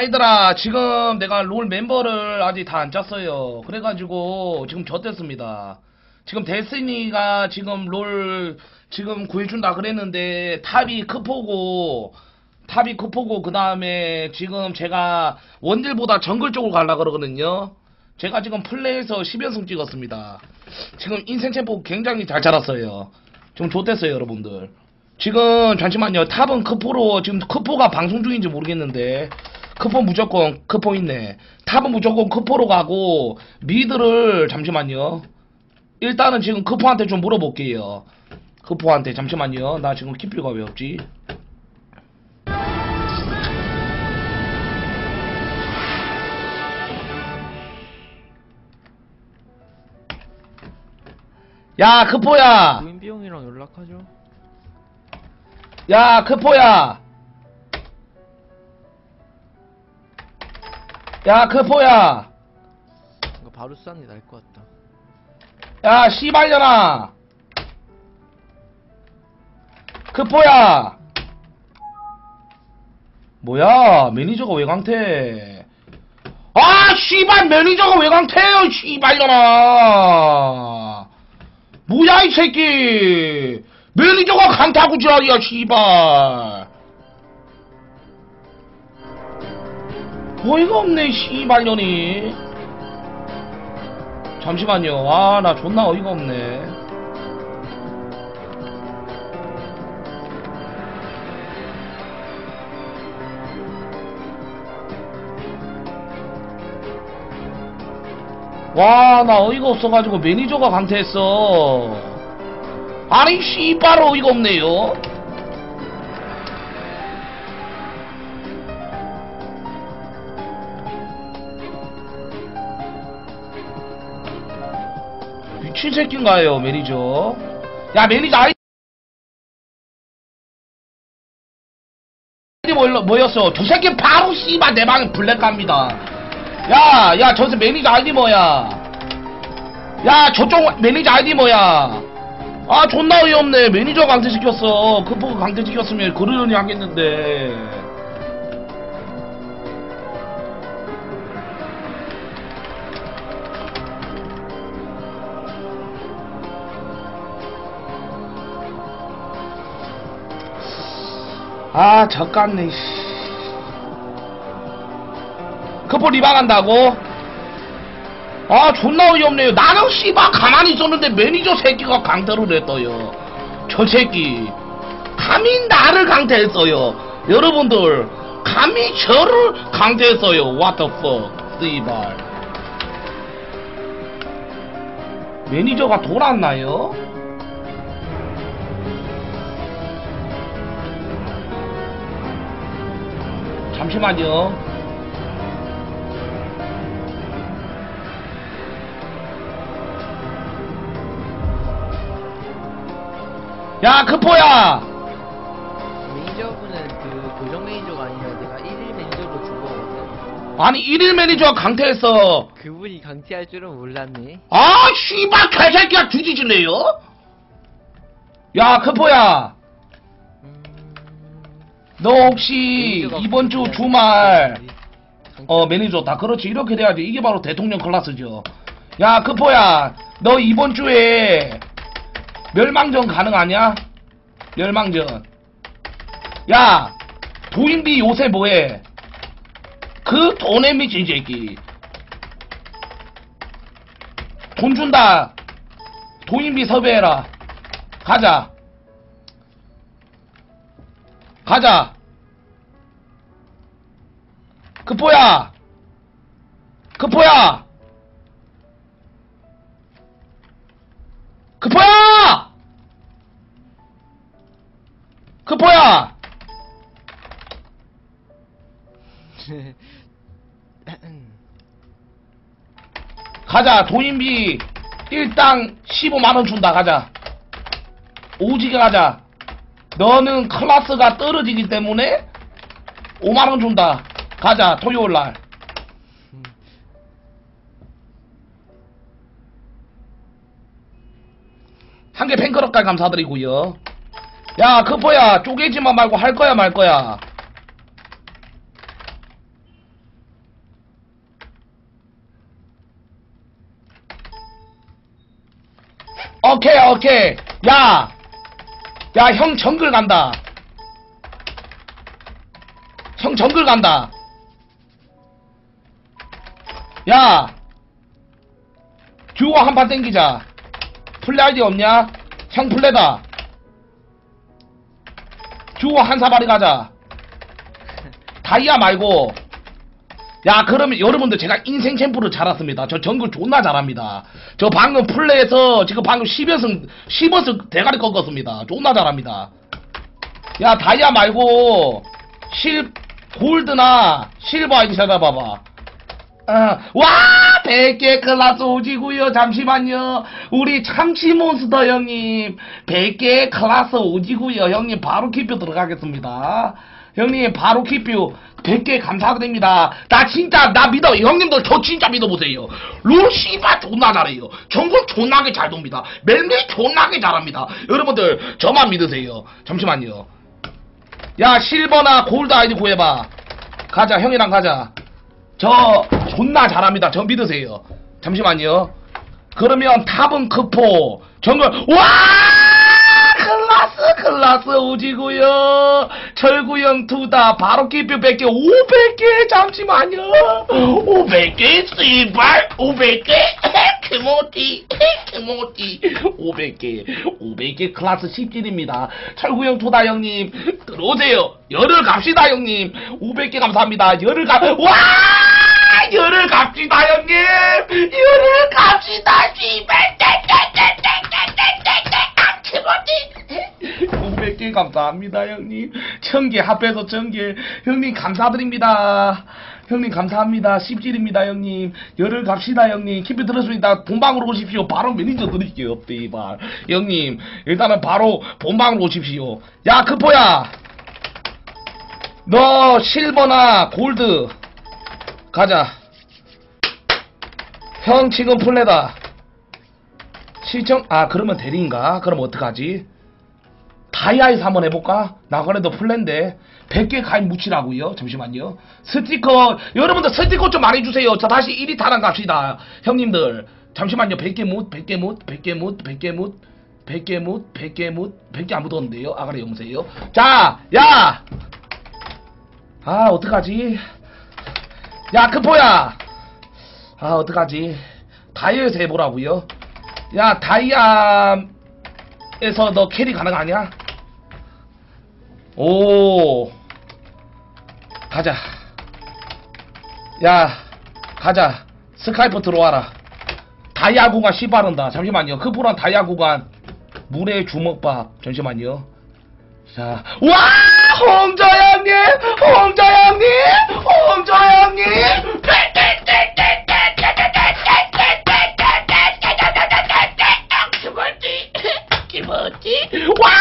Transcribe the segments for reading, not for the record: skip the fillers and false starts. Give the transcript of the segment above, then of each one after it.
얘들아, 지금 내가 롤 멤버를 아직 다 안 짰어요. 그래가지고 지금 졌댔습니다. 지금 데스니가 지금 롤 지금 구해준다 그랬는데 탑이 크포고 그 다음에 지금 제가 원딜보다 정글 쪽으로 가려 그러거든요. 제가 지금 플레이에서 10연승 찍었습니다. 지금 인생 챔프 굉장히 잘 자랐어요. 지금 좆됐어요 여러분들. 지금 잠시만요. 탑은 크포로 지금 크포가 방송 중인지 모르겠는데 크포 무조건 크포 있네. 탑은 무조건 크포로 가고 미드를 잠시만요. 일단은 지금 크포한테 좀 물어볼게요. 크포한테 잠시만요. 나 지금 키필가 왜 없지? 야 크포야. 노인비 형이랑 연락하죠. 야 크포야. 야 크포야. 이거 바로 싼게 나을 것 같다. 야 씨발년아. 크포야. 뭐야 매니저가 왜 강퇴? 아 씨발 매니저가 왜 강퇴해요 씨발년아. 뭐야 이 새끼. 매니저가 강퇴하고 지랄이야 씨발. 어이가 없네 씨발년이. 잠시만요. 아 나 존나 어이가 없네. 와 나 어이가 없어가지고 매니저가 강퇴했어. 아니 씨발 어이가 없네요. 미친 새끼인가요 매니저. 야 매니저 아이디 뭐였어? 저 새끼 바로 씨발 내 방에 블랙 갑니다. 야 저새 매니저 아이디 뭐야? 야 저쪽 매니저 아이디 뭐야? 아 존나 어이없네. 매니저 강퇴시켰어. 크포가 강퇴시켰으면 그러려니 하겠는데. 아 젖같네. 크포 리방한다고? 아 존나 어이없네요. 나는 씨발 가만히 있었는데 매니저 새끼가 강퇴를 했어요. 저 새끼 감히 나를 강퇴했어요. 여러분들 감히 저를 강퇴했어요. What the fuck 씨발. 매니저가 돌았나요? 잠시만요. 야 크포야. 매니저분은 그 고정 매니저가 아니라 내가 1일 매니저로 준 거거든. 아니 1일 매니저가 강퇴했어. 그분이 강퇴할 줄은 몰랐네. 아 씨발 개새끼야 뒤지질래요? 야 크포야. 너 혹시 이번 주 주말 매니저다. 그렇지 이렇게 돼야지. 이게 바로 대통령 클래스죠. 야 크포야 너 이번 주에 멸망전 가능하냐? 멸망전. 야 도인비 요새 뭐해? 그 돈에 미친 새끼. 돈 준다. 도인비 섭외해라. 가자. 가자. 크포야. 크포야. 크포야. 크포야. 가자. 도인비 일당 15만원 준다. 가자. 오지게 가자. 너는 클래스가 떨어지기 때문에 5만원 준다. 가자. 토요일날. 한 개 팬클럽까지 감사드리고요. 야 크포야 쪼개지만 말고 할 거야 말 거야? 오케이, 오케이. 야, 형 정글 간다. 형 정글 간다. 야, 듀오 한 판 땡기자. 플레 아이디 없냐? 형 플레다. 듀오 한 사발이 가자. 다이아 말고. 야, 그러면 여러분들 제가 인생 챔프를 잘했습니다. 저 정글 존나 잘합니다. 저 방금 플레이에서 지금 방금 10연승 대가리 꺾었습니다. 존나 잘합니다. 야, 다이아 말고 골드나 실버 아이디 찾아봐봐. 와, 100개 클라스 오지구요. 잠시만요. 우리 참치몬스터 형님 100개 클라스 오지구요. 형님 바로 키뷰 들어가겠습니다. 형님 바로 키뷰 100개 감사드립니다. 나 진짜 나 믿어. 형님들 저 진짜 믿어보세요. 룰 씨발 존나 잘해요. 정글 존나게 잘 돕니다. 멜밀 존나게 잘합니다. 여러분들 저만 믿으세요. 잠시만요. 야, 실버나 골드 아이디 구해봐. 가자, 형이랑 가자. 저 존나 잘합니다. 저 믿으세요. 잠시만요. 그러면 탑은 크포, 정글. 와, 클라스 오지구요. 철구형 투다 바로 키뷰 100개 500개. 잠시만요. 500개 씨발 500개 키모티 500개 클라스 10질입니다. 철구형 투다 형님 들어오세요. 열을 갑시다 형님. 500개 감사합니다. 열을 갑시다 형님. 열을 갑시다 씨발. 500개 감사합니다 형님. 1000개 합해서 1000개 형님 감사드립니다. 형님 감사합니다. 10질입니다 형님. 열을 갑시다 형님. 키뷰 들었습니다. 본방으로 오십시오. 바로 매니저 드릴게요. 이발 형님 일단은 바로 본방으로 오십시오. 야, 크포야, 너 실버나 골드 가자. 형 지금 플레다. 시청, 그러면 대리인가? 그럼 어떡하지? 다이아에서 한번 해볼까? 나 그래도 플랜데 100개 가입 묻히라고요. 잠시만요. 스티커, 여러분들 스티커 좀 많이 주세요. 저 다시 1위 타랑 갑시다 형님들. 잠시만요. 100개 안 묻었는데요. 그래 여보세요. 자, 야, 어떡하지? 야, 크포야, 어떡하지? 다이아에서 해보라고요. 야, 다이아에서 너 캐리 가능하냐? 오, 가자. 야, 가자. 스카이프 들어와라. 다이아 구간 씨바른다. 잠시만요. 크포랑 다이아 구간 물의 주먹밥. 잠시만요. 자, 와, 홍조 형님. 기모지. 와!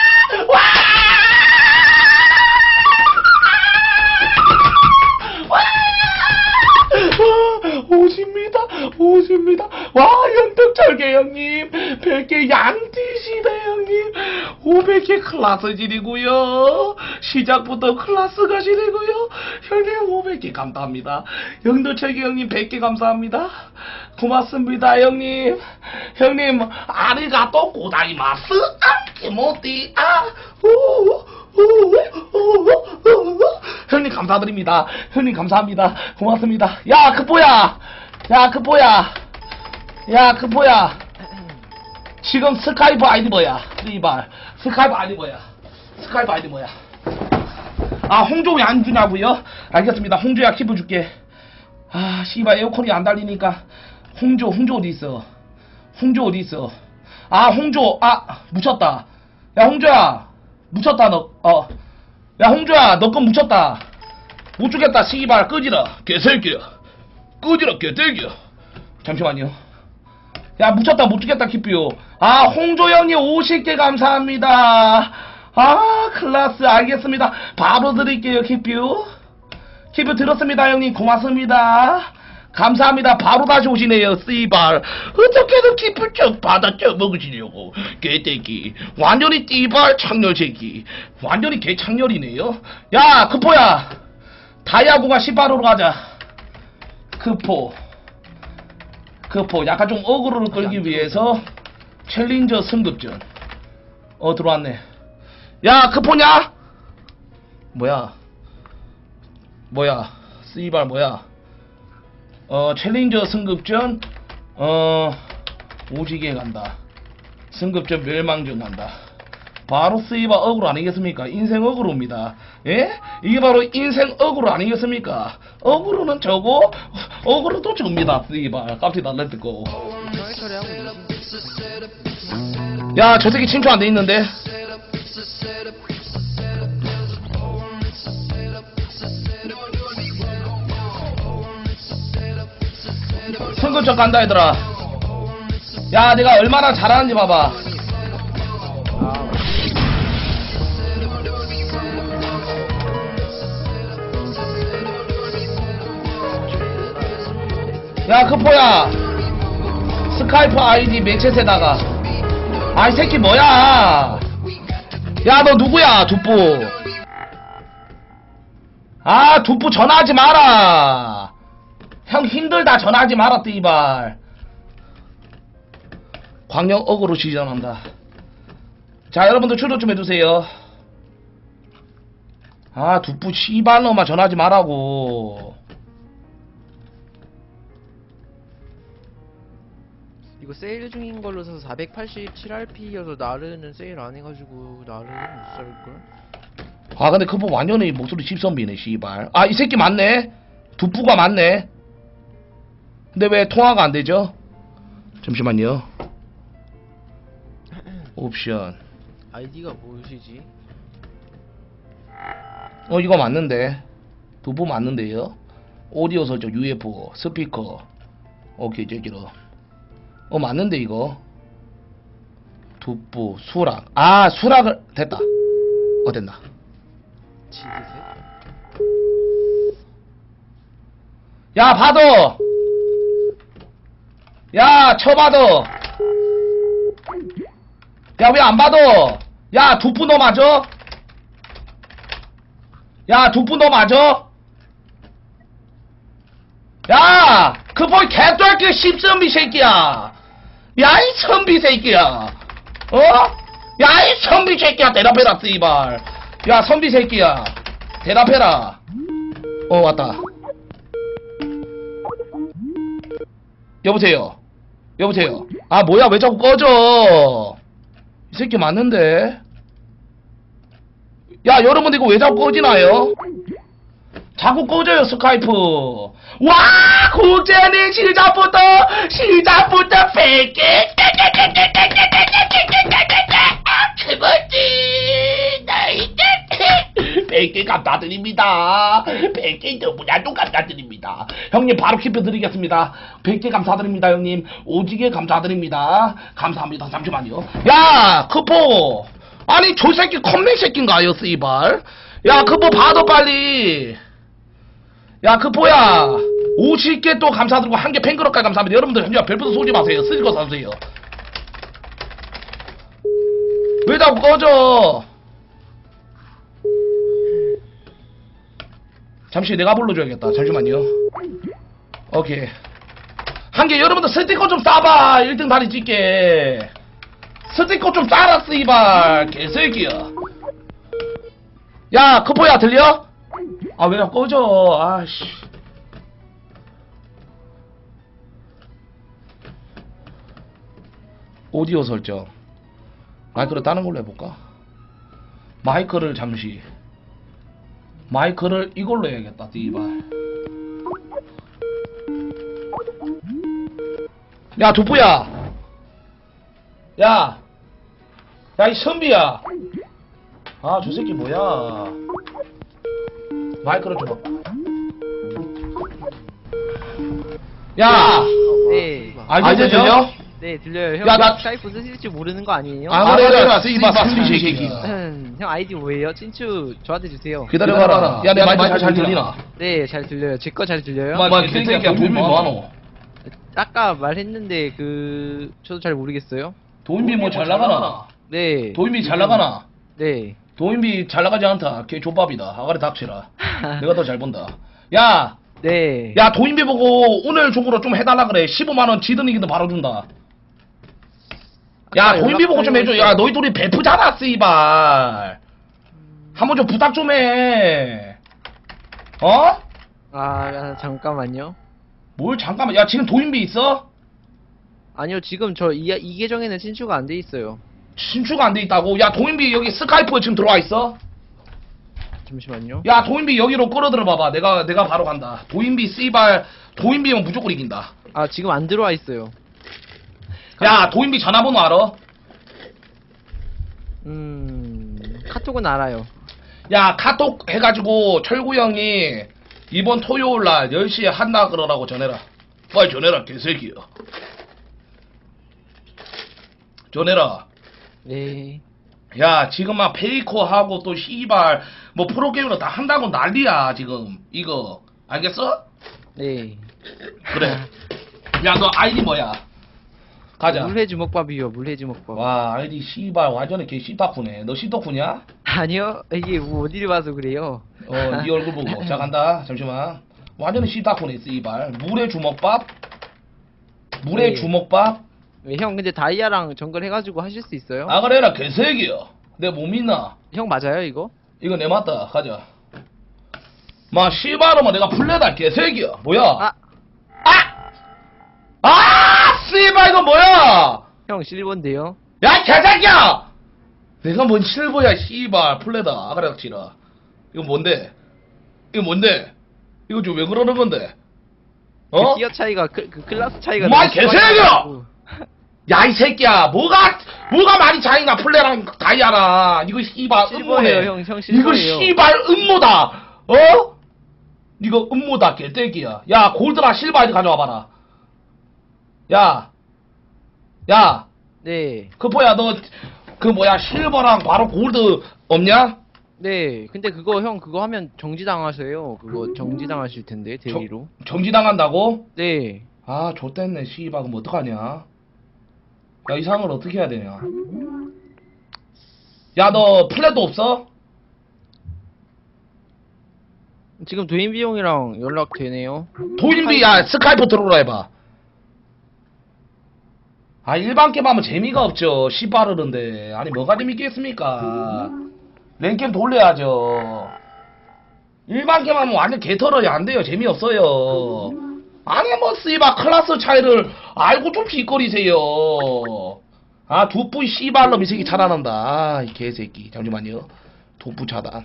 오십니다. 와, 연덕철계 형님 100개 양띠시다 형님. 500개 클라스질이고요. 시작부터 클라스 가시려고요. 형님 500개 감사합니다. 연덕철계 형님 100개 감사합니다. 고맙습니다 형님. 형님 아리가또 고다이마스. 키모티. 형님 감사드립니다. 형님 감사합니다. 고맙습니다. 야, 크포야. 지금 스카이프 아이디 뭐야? 이발. 스카이프 아이디 뭐야? 홍조 왜 안 주냐고요? 알겠습니다. 홍조야 키프 줄게. 씨발 에어컨이 안 달리니까. 홍조 어디 있어? 홍조 묻혔다. 야, 홍조야 묻혔다 너. 야, 홍조야 너 건 묻혔다. 못 주겠다. 씨발 끄지라 개새끼야. 잠시만요. 야, 묻혔다 못 주겠다 키뷰. 홍조 형님 50개 감사합니다. 클라스 알겠습니다. 바로 드릴게요 키뷰 들었습니다 형님. 고맙습니다. 감사합니다. 바로 다시 오시네요. 씨발 어떻게든 키뷰 쭉 받아 먹으시려고 개떼기. 완전히 띠발 창렬새끼. 완전히 개창렬이네요. 야, 크포야 다이아구가 18호로 가자. 크포 약간 좀 어그로를 끌기 위해서 챌린저 승급전. 들어왔네. 야, 크포냐? 뭐야? 씨발 뭐야? 챌린저 승급전. 오지게 간다. 승급전 멸망전 간다. 바로 쓰이바 어그로 아니겠습니까? 인생 어그로입니다. 예? 이게 바로 인생 어그로 아니겠습니까? 어그로는 저고 어그로도 접니다. 쓰이바 깜짝 놀랐고. 처리하고 야, 저 새끼 친추 안 돼 있는데. 승급전 간다 얘들아. 야, 내가 얼마나 잘하는지 봐봐. 야, 크포야. 스카이프 아이디 매챗에다가. 아, 이 새끼 뭐야. 야, 너 누구야, 두뿌. 아, 두뿌 전화하지 마라. 형 힘들다 전화하지 마라, 띠발. 광역 어그로 지정한다. 자, 여러분들 추적 좀 해주세요. 아, 두뿌 씨발놈아 전화하지 마라고. 이거 세일 중인 걸로 사서 487rp여서 나르는 세일 안 해가지고 나르는 못 살걸? 아, 근데 그거 완전히 목소리 집선비네 씨발. 아, 이 새끼 맞네. 두뿌가 맞네. 근데 왜 통화가 안 되죠? 잠시만요. 옵션. 아이디가 무엇이지? 이거 맞는데. 두부 맞는데요. 오디오 설정 UFO 스피커. 오케이, 제기로. 맞는데 이거. 두부 수락. 아, 수락을 됐다. 됐나. 지드세? 야, 받어. 야, 쳐받어. 야, 왜 안 받어? 야, 두부 너 맞아? 야, 두부 너 맞아? 야, 그 보이 개떨게 씹선비 새끼야. 야, 이 선비 새끼야. 야, 이 선비 새끼야. 대답해라, 씨발. 야, 선비 새끼야. 대답해라. 왔다. 여보세요. 여보세요. 아, 뭐야, 왜 자꾸 꺼져? 이 새끼 맞는데? 야, 여러분 이거 왜 자꾸 꺼지나요? 자꾸 꺼져요, 스카이프. 와, 국제는 시작부터 100개. 그거지. 나이 100개 감사드립니다. 100개 너무나도 감사드립니다. 형님 바로 키펴드리겠습니다. 100개 감사드립니다, 형님. 오지게 감사드립니다. 감사합니다. 잠시만요. 야, 크포. 아니, 저 새끼 컴맹 새끼인가요, 씨발? 야, 크포 봐도 빨리. 야, 크포야. 50개 또 감사드리고 1개 팬클럽까지 감사합니다. 여러분들 현재 별표도 쏘지 마세요. 쓰실 거 사주세요. 왜 자꾸 꺼져? 잠시 내가 불러줘야겠다. 잠시만요. 오케이. 1개 여러분들 스티커 좀 싸봐. 1등 다리 찍게. 스티커 좀 싸라, 씨발. 개새끼야. 야, 크포야, 들려? 아, 왜 자꾸 꺼져? 아씨. 오디오 설정. 마이크를 다른 걸로 해볼까? 마이크를 잠시. 마이크를 이걸로 해야겠다, 씨발. 야, 두뿌야. 야, 이 선비야. 아, 저 새끼 뭐야. 마이크를 줘봐. 야, 네. 이제 들려? 네, 들려요. 형, 야, 나- 스카이프 쓰실 줄 모르는 거 아니에요? 아, 그래, 씨발, 선비 새끼. 형 아이디 뭐예요? 친추 저한테 주세요. 기다려봐라. 야, 내 마이크 잘 들리나? 네, 잘 들려요. 제 거 잘 들려요? 개새끼야, 도인비 뭐하노? 아까 말했는데 저도 잘 모르겠어요. 도인비 뭐 잘 나가나? 네. 도인비 잘 나가나? 네. 도인비 잘 나가지 않다. 걔 족밥이다. 아가리 닥치라. 내가 더 잘 본다. 야, 네. 야, 도인비 보고 오늘 중으로 좀 해달라 그래. 15만원 지든 이기든 바로 준다. 야 아까 도인비 보고 좀 해줘. 야 너희 둘이 베프잖아 씨발. 한번 좀 부탁 좀 해. 어? 잠깐만요. 뭘 잠깐만. 야 지금 도인비 있어? 아니요, 지금 이 계정에는 친추가 안 돼 있어요. 신추가 안 돼 있다고? 야 도인비 여기 스카이프 지금 들어와 있어? 잠시만요. 야 도인비 여기로 끌어들어 봐봐. 내가 바로 간다. 도인비 씨발. 도인비면 무조건 이긴다. 지금 안 들어와 있어요. 야 도인비 전화번호 알아? 카톡은 알아요. 야 카톡 해가지고 철구 형이 이번 토요일날 10시에 한다 그러라고 전해라. 빨리 전해라 개새끼야. 전해라. 네. 야 지금 막 페이커하고 또 씨발 뭐 프로게임으로 다 한다고 난리야 지금. 이거 알겠어? 네. 그래. 야 너 아이디 뭐야? 가자. 물회주먹밥이요, 물회주먹밥. 와 아이디 씨발 완전히 개 씨덕후네. 너 씨덕후냐? 아니요, 이게 뭐 어디를 봐서 그래요. 네 얼굴 보고. 자 간다. 잠시만. 완전히 씨덕후네 씨발. 물의 주먹밥. 물의 네. 주먹밥. 왜, 형, 근데 다이아랑 정글 해가지고 하실 수 있어요? 아 그래라 개새끼야. 내 못 믿나? 형 맞아요, 이거? 이거 내 맞다. 가자. 마 씨발로만 내가 플레다 개새끼야. 뭐야? 아, 씨발 이거 뭐야? 형 실버인데요? 야 개새끼야! 내가 뭔 실버야 씨발 플레다 아가락지라. 이거 뭔데? 이거 뭔데? 이거 좀 왜 그러는 건데? 어? 그 티어 차이가, 그 클래스 차이가. 마 너무 개새끼야! 심해가지고. 야 이 새끼야 뭐가 많이 차이나 플레랑 다이아랑. 이거 씨발 음모네. 실버예요, 형 이거 실버예요. 씨발 음모다. 어? 이거 음모다 개새끼야. 야 골드나 실버 아이디 가져와 봐라. 야 네. 크포야 너 그 뭐야 실버랑 바로 골드 없냐? 네. 근데 그거 형 그거 하면 정지당하세요. 그거 정지당하실 텐데 대리로. 정지당한다고? 네. 아 좆됐네 씨발 그럼 어떡하냐. 야 이 상황을 어떻게 해야 되냐. 야 너 플랫도 없어? 지금 도인비 형이랑 연락 되네요. 도인비 야 스카이프 들어오라 해봐. 아 일반 게임 하면 재미가 없죠. 씨발르는데 아니 뭐가 재밌겠습니까. 랭겜 돌려야죠. 일반 게임 하면 완전 개털어이 안 돼요. 재미없어요. 아니 뭐 씨발 클래스 차이를 알고 좀 짓거리세요. 아 두뿌 씨발놈 이 새끼 차단한다. 아 이 개새끼. 잠시만요. 두뿌 차단.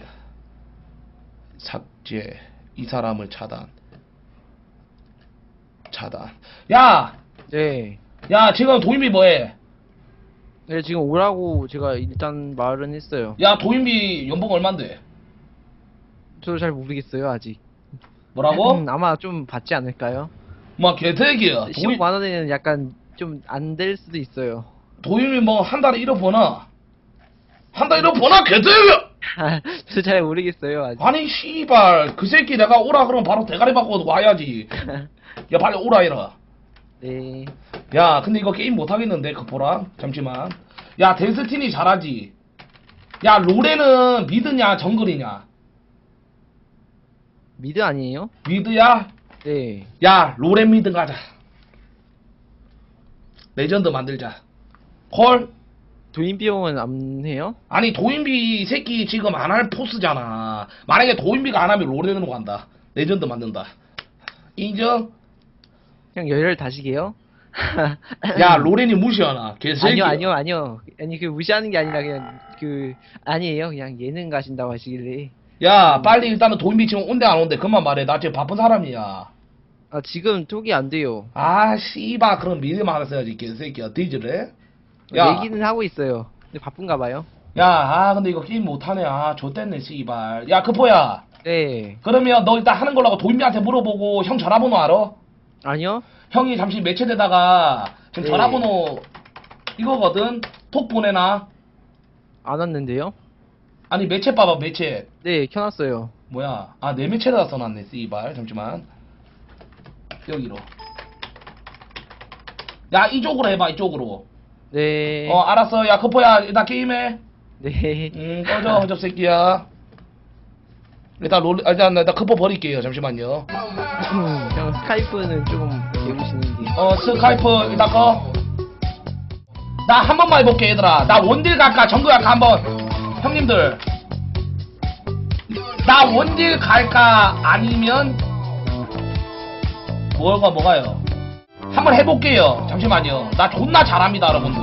삭제. 이 사람을 차단. 야! 네. 야 지금 도인비 뭐해? 네, 지금 오라고 제가 일단 말은 했어요. 야 도인비 연봉 얼만데? 저도 잘 모르겠어요, 아직. 뭐라고? 아마 좀 받지 않을까요? 뭐 개새끼야. 15만 원에는 약간 좀 안 될 수도 있어요. 도인비 뭐 한 달에 1억 버나? 한 달에 1억 버나 개새끼야! 저도 잘 모르겠어요, 아직. 아니 씨발 그 새끼 내가 오라 그러면 바로 대가리 받고 와야지. 야 빨리 오라 해라. 네. 야 근데 이거 게임 못하겠는데 그포랑 잠시만. 야 데스티니 잘하지. 야 롤에는 미드냐 정글이냐? 미드 아니에요? 미드야? 네. 야 롤에 미드 가자. 레전드 만들자. 콜? 도인비 형은 안 해요? 아니 도인비 새끼 지금 안 할 포스잖아. 만약에 도인비가 안 하면 롤에는 간다. 레전드 만든다. 인정? 형 열혈 다시게요? 야 로렌이 무시하나 개새끼. 아니요. 아니 그 무시하는 게 아니라 그냥 아니에요. 그냥 예능 가신다고 하시길래. 야 빨리 일단은 도인비 지금 온대 안 온대 그만 말해. 나 지금 바쁜 사람이야. 아 지금 톡이 안 돼요. 아 씨바 그럼 미리 말했어야지 개새끼야. 뒤질래? 야 얘기는 하고 있어요. 근데 바쁜가 봐요. 야 아 근데 이거 게임 못하네. 아 좆됐네 씨발. 야 크포야. 네. 그러면 너 일단 하는 걸로 하고 도인비한테 물어보고 형 전화번호 알아? 아니요? 형이 잠시 매체되다가 지금 네. 전화번호 이거거든. 톡 보내놔. 안 왔는데요? 아니 매체 봐봐 매체. 네, 켜놨어요. 뭐야? 아 내 매체에다 써놨네. 씨발 잠시만. 여기로. 야 이쪽으로 해봐 이쪽으로. 네. 알았어. 야 커퍼야 일단 게임해. 네. 꺼져 허접 새끼야. 일단 나 커퍼 버릴게요. 잠시만요. 형 스카이프는 조금 배우시는 게. 스카이프 일단 꺼. 나 한 번만 해볼게 얘들아. 나 원딜 갈까 정글 갈까 한번. 형님들 나 원딜 갈까 아니면 뭐가요? 한번 해볼게요. 잠시만요. 나 존나 잘합니다 여러분들.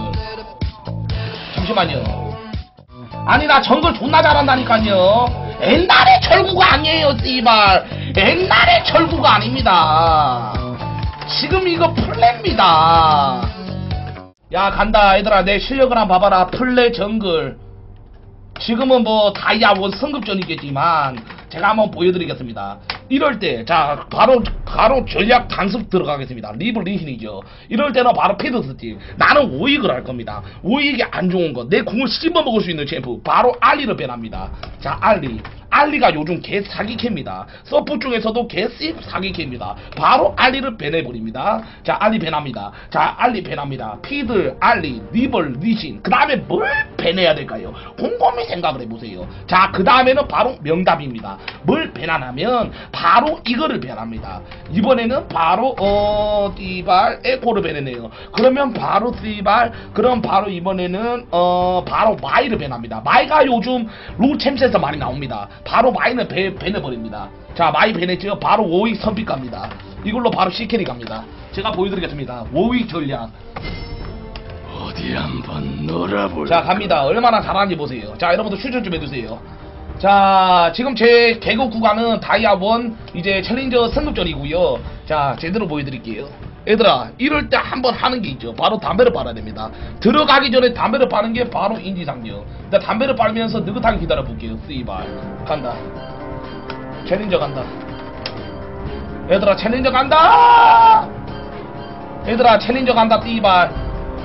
잠시만요. 아니 나 정글 존나 잘한다니까요. 옛날의 철구가 아니에요 씨발. 옛날의 철구가 아닙니다. 지금 이거 플레입니다. 야 간다 얘들아. 내 실력을 한번 봐봐라. 플레 정글. 지금은 뭐 다이아원 승급전이겠지만 제가 한번 보여드리겠습니다. 이럴 때 자 바로 전략 단습 들어가겠습니다. 리브 리신이죠. 이럴 때는 바로 피드 스틱. 나는 오익을 할 겁니다. 오익이 안 좋은 거 내 궁을 씹어 먹을 수 있는 챔프 바로 알리를 배납니다. 자 알리가 요즘 개 사기캐입니다. 서프 중에서도 개 사기캐입니다. 바로 알리를 배내버립니다. 자 알리 배납니다. 자 알리 배납니다. 피드 알리 리벌 리신 그 다음에 뭘 배내야 될까요? 곰곰이 생각을 해보세요. 자 그 다음에는 바로 명답입니다. 뭘 배나냐면 바로 이거를 배납니다. 이번에는 바로 띠발 에코를 배내네요. 그러면 바로 띠발 그럼 바로 이번에는 바로 마이를 배납니다. 마이가 요즘 롤챔스에서 많이 나옵니다. 바로 마이는 배내버립니다. 자 마이 배냈죠. 바로 5위 선픽 갑니다. 이걸로 바로 C캐리 갑니다. 제가 보여드리겠습니다. 5위 전략 어디 한번 놀아볼까. 자 갑니다. 얼마나 잘하는지 보세요. 자 여러분들 추천 좀 해주세요. 자 지금 제 개그 구간은 다이아1 이제 챌린저 승급전이고요. 자 제대로 보여드릴게요. 얘들아 이럴 때 한번 하는 게 있죠. 바로 담배를 빨아야 됩니다. 들어가기 전에 담배를 빠는 게 바로 인지상정. 나 담배를 빨면서 느긋하게 기다려볼게요. 씨발 간다. 챌린저 간다. 얘들아 챌린저 간다. 얘들아 챌린저 간다. 씨발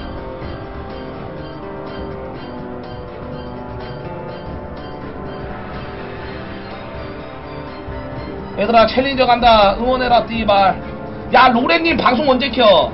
얘들아 챌린저 간다. 응원해라 띠발. 야 로렌님 방송 언제 켜?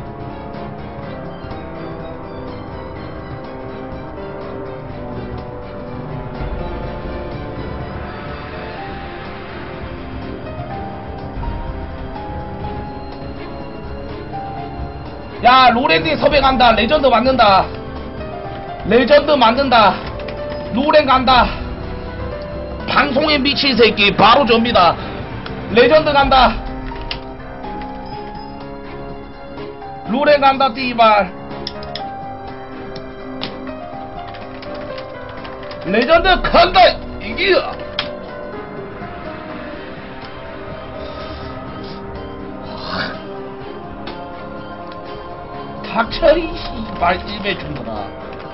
야 로렌님 섭외 간다. 레전드 만든다. 레전드 만든다. 로렌 간다. 방송에 미친 새끼 바로 접니다. 레전드 간다. 룰에 간다 띠발. 레전드 간다. 이게 닥쳐이 씨발 입에 준거라.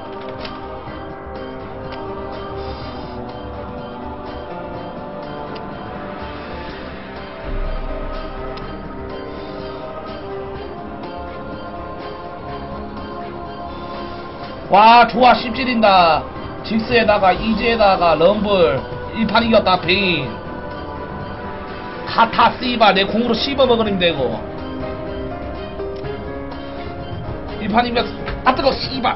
와 좋아 씹질인다. 직스에다가 이즈에다가 럼블 1판 이겼다. 베인 카타 씨바 내 공으로 씹어먹으면 되고 1판 이겼. 아 뜨거 씨바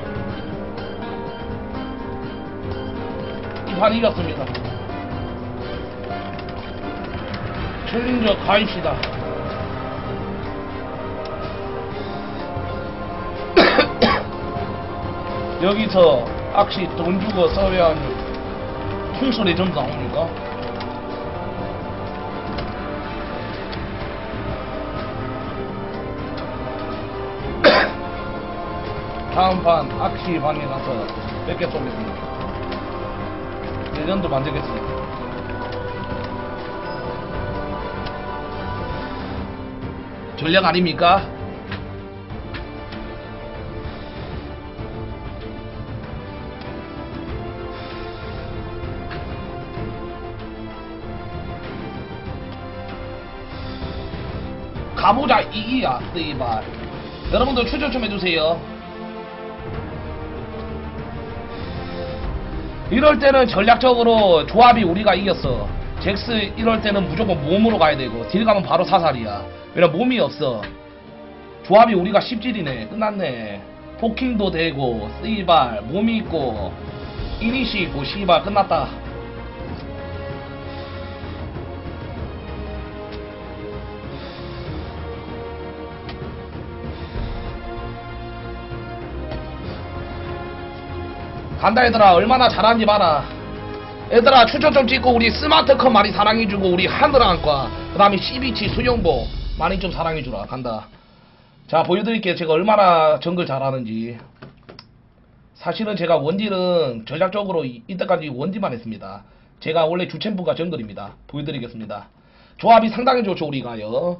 2판 이겼습니다. 챌린저 가입시다. 여기서 악시 돈 주고 섭외한 풍수 레전드 나옵니까? 다음 판 악시 방에 가서 몇 개 쏘겠습니다. 레전드 만들겠습니다. 전략 아닙니까? 가보자 이기야 씨발. 여러분들 추천 좀 해주세요. 이럴 때는 전략적으로 조합이 우리가 이겼어. 잭스 이럴 때는 무조건 몸으로 가야 되고 딜 가면 바로 사살이야. 왜냐면 몸이 없어. 조합이 우리가 10질이네. 끝났네. 포킹도 되고 씨발 몸이 있고 이니시 있고 씨발 끝났다. 간다 얘들아. 얼마나 잘하는지 봐라. 얘들아 추천 좀 찍고 우리 스마트컵 많이 사랑해주고 우리 하늘안과 그 다음에 시비치 수영복 많이 좀 사랑해주라. 간다. 자 보여드릴게요. 제가 얼마나 정글 잘하는지. 사실은 제가 원딜은 전략적으로 이때까지 원딜만 했습니다. 제가 원래 주챔프가 정글입니다. 보여드리겠습니다. 조합이 상당히 좋죠 우리가요.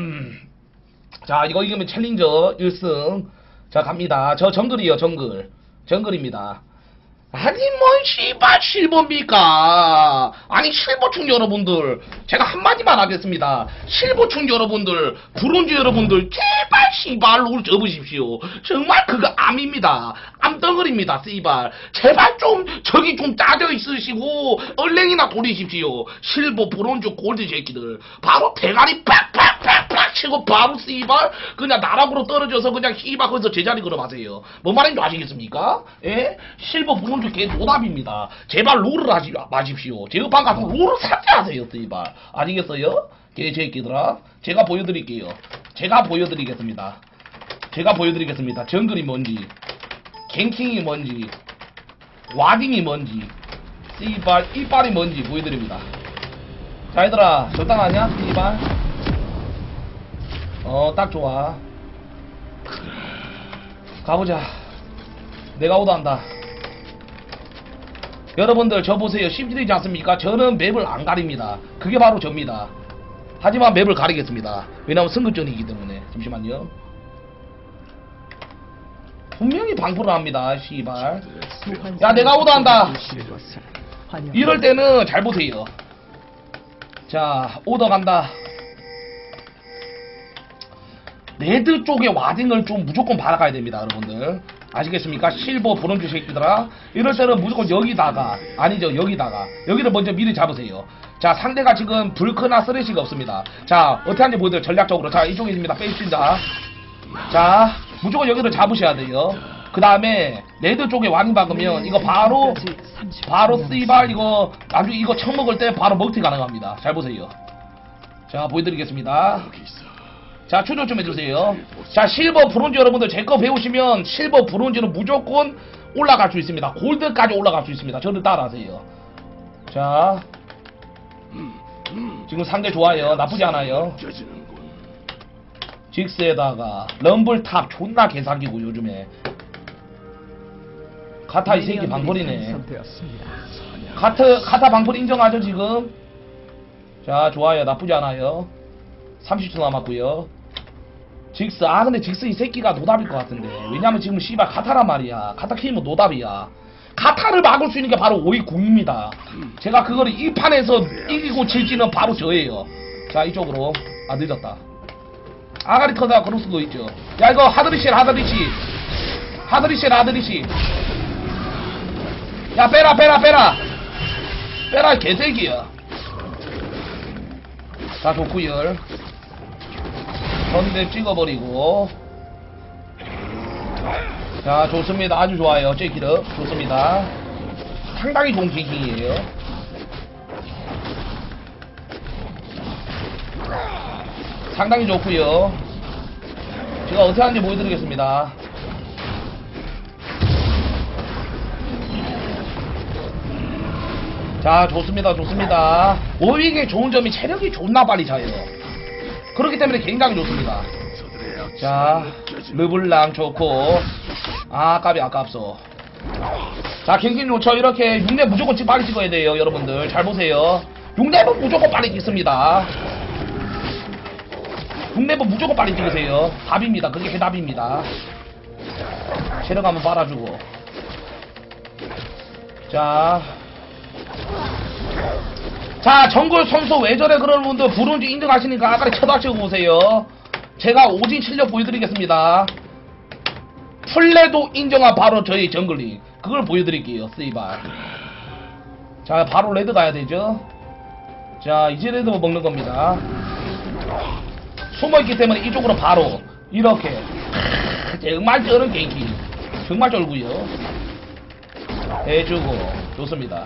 자 이거 이기면 챌린저 1승. 자 갑니다. 저 정글이에요. 정글입니다. 아니 뭔 씨발 실버입니까? 아니 실버충 여러분들 제가 한마디만 하겠습니다. 실버충 여러분들 브론즈 여러분들 제발 씨발 롤 접으십시오. 정말 그거 암입니다. 암덩어리입니다. 씨발 제발 좀 저기 좀 짜져 있으시고 얼랭이나 돌리십시오. 실버 브론즈 골드 새끼들 바로 대가리 팍팍팍팍 치고 바로 씨발 그냥 나락으로 떨어져서 그냥 씨발 거기서 제자리 걸어마세요. 뭔 말인지 아시겠습니까? 예? 실버 브론즈 개 노답입니다. 제발 롤을 하지 마십시오. 제어방 가서 롤을 삭제하세요. 씨발 아시겠어요? 개새끼들아 제가 보여드릴게요. 제가 보여드리겠습니다. 정글이 뭔지 갱킹이 뭔지 와딩이 뭔지 씨발 이빨이 뭔지 보여드립니다. 자 얘들아 적당하냐? 씨발 딱 좋아. 가보자. 내가 오도한다. 여러분들 저 보세요. 심지되지 않습니까? 저는 맵을 안 가립니다. 그게 바로 접니다. 하지만 맵을 가리겠습니다. 왜냐면 승급전이기 때문에. 잠시만요. 분명히 방풀을 합니다. 씨발. 야 내가 오더한다. 이럴 때는 잘 보세요. 자 오더 간다. 레드 쪽에 와딩을 좀 무조건 받아가야 됩니다. 여러분들 아시겠습니까? 실버 브론즈 새끼들아 이럴 때는 무조건 여기다가 아니죠 여기다가 여기를 먼저 미리 잡으세요. 자 상대가 지금 불크나 쓰레쉬가 없습니다. 자 어떻게 하는지 보여드려요. 전략적으로. 자 이쪽에 있습니다. 빼입니다. 자 무조건 여기를 잡으셔야 돼요. 그 다음에 레드 쪽에 와딩 박으면 이거 바로 씨발 이거 나중에 이거 처먹을 때 바로 먹튀 가능합니다. 잘 보세요. 자 보여드리겠습니다. 자 추적 좀 해주세요. 자 실버 브론즈 여러분들 제 거 배우시면 실버 브론즈는 무조건 올라갈 수 있습니다. 골드까지 올라갈 수 있습니다. 저를 따라하세요. 자 지금 상대 좋아요. 나쁘지 않아요. 직스에다가 럼블탑 존나 개사기고 요즘에 카타 이 새끼 방풀이네. 카타 방풀 인정하죠 지금? 자 좋아요. 나쁘지 않아요. 30초 남았고요. 직스 근데 직스 이 새끼가 노답일 것 같은데. 왜냐면 지금 씨발 카타란 말이야. 카타 키면 노답이야. 카타를 막을 수 있는 게 바로 오이궁입니다. 제가 그거를 이 판에서 이기고 질지는 바로 저예요. 자 이쪽으로. 늦었다. 아가리 터다 그럴 수도 있죠. 야 이거 하드리시 야 빼라 개새끼야. 자 좋구열. 선대 찍어버리고. 자 좋습니다. 아주 좋아요. 제키르 좋습니다. 상당히 좋은 갱킹이에요. 상당히 좋구요. 제가 어떻게 하는지 보여드리겠습니다. 자 좋습니다. 오익의 좋은 점이 체력이 존나 빨리 차요. 그렇기 때문에 굉장히 좋습니다. 자 르블랑 좋고. 까비 아깝소. 자 갱킹 좋죠. 이렇게 6렙 무조건 빨리 찍어야 돼요. 여러분들 잘 보세요. 6렙은 무조건 빨리 찍습니다. 6렙은 무조건 빨리 찍으세요. 답입니다. 그게 해답입니다. 체력 한번 빨아주고. 자 정글 선수 왜 저래 그러는 분들 브론즈 인정하시니까 아까리 쳐다치고 보세요. 제가 오진 실력 보여드리겠습니다. 플레도 인정한 바로 저희 정글링 그걸 보여드릴게요. 씨발. 자 바로 레드 가야 되죠. 자 이제 레드 먹는 겁니다. 숨어있기 때문에 이쪽으로 바로 이렇게 정말 쩌는 갱킹 정말 쩔구요. 해주고 좋습니다.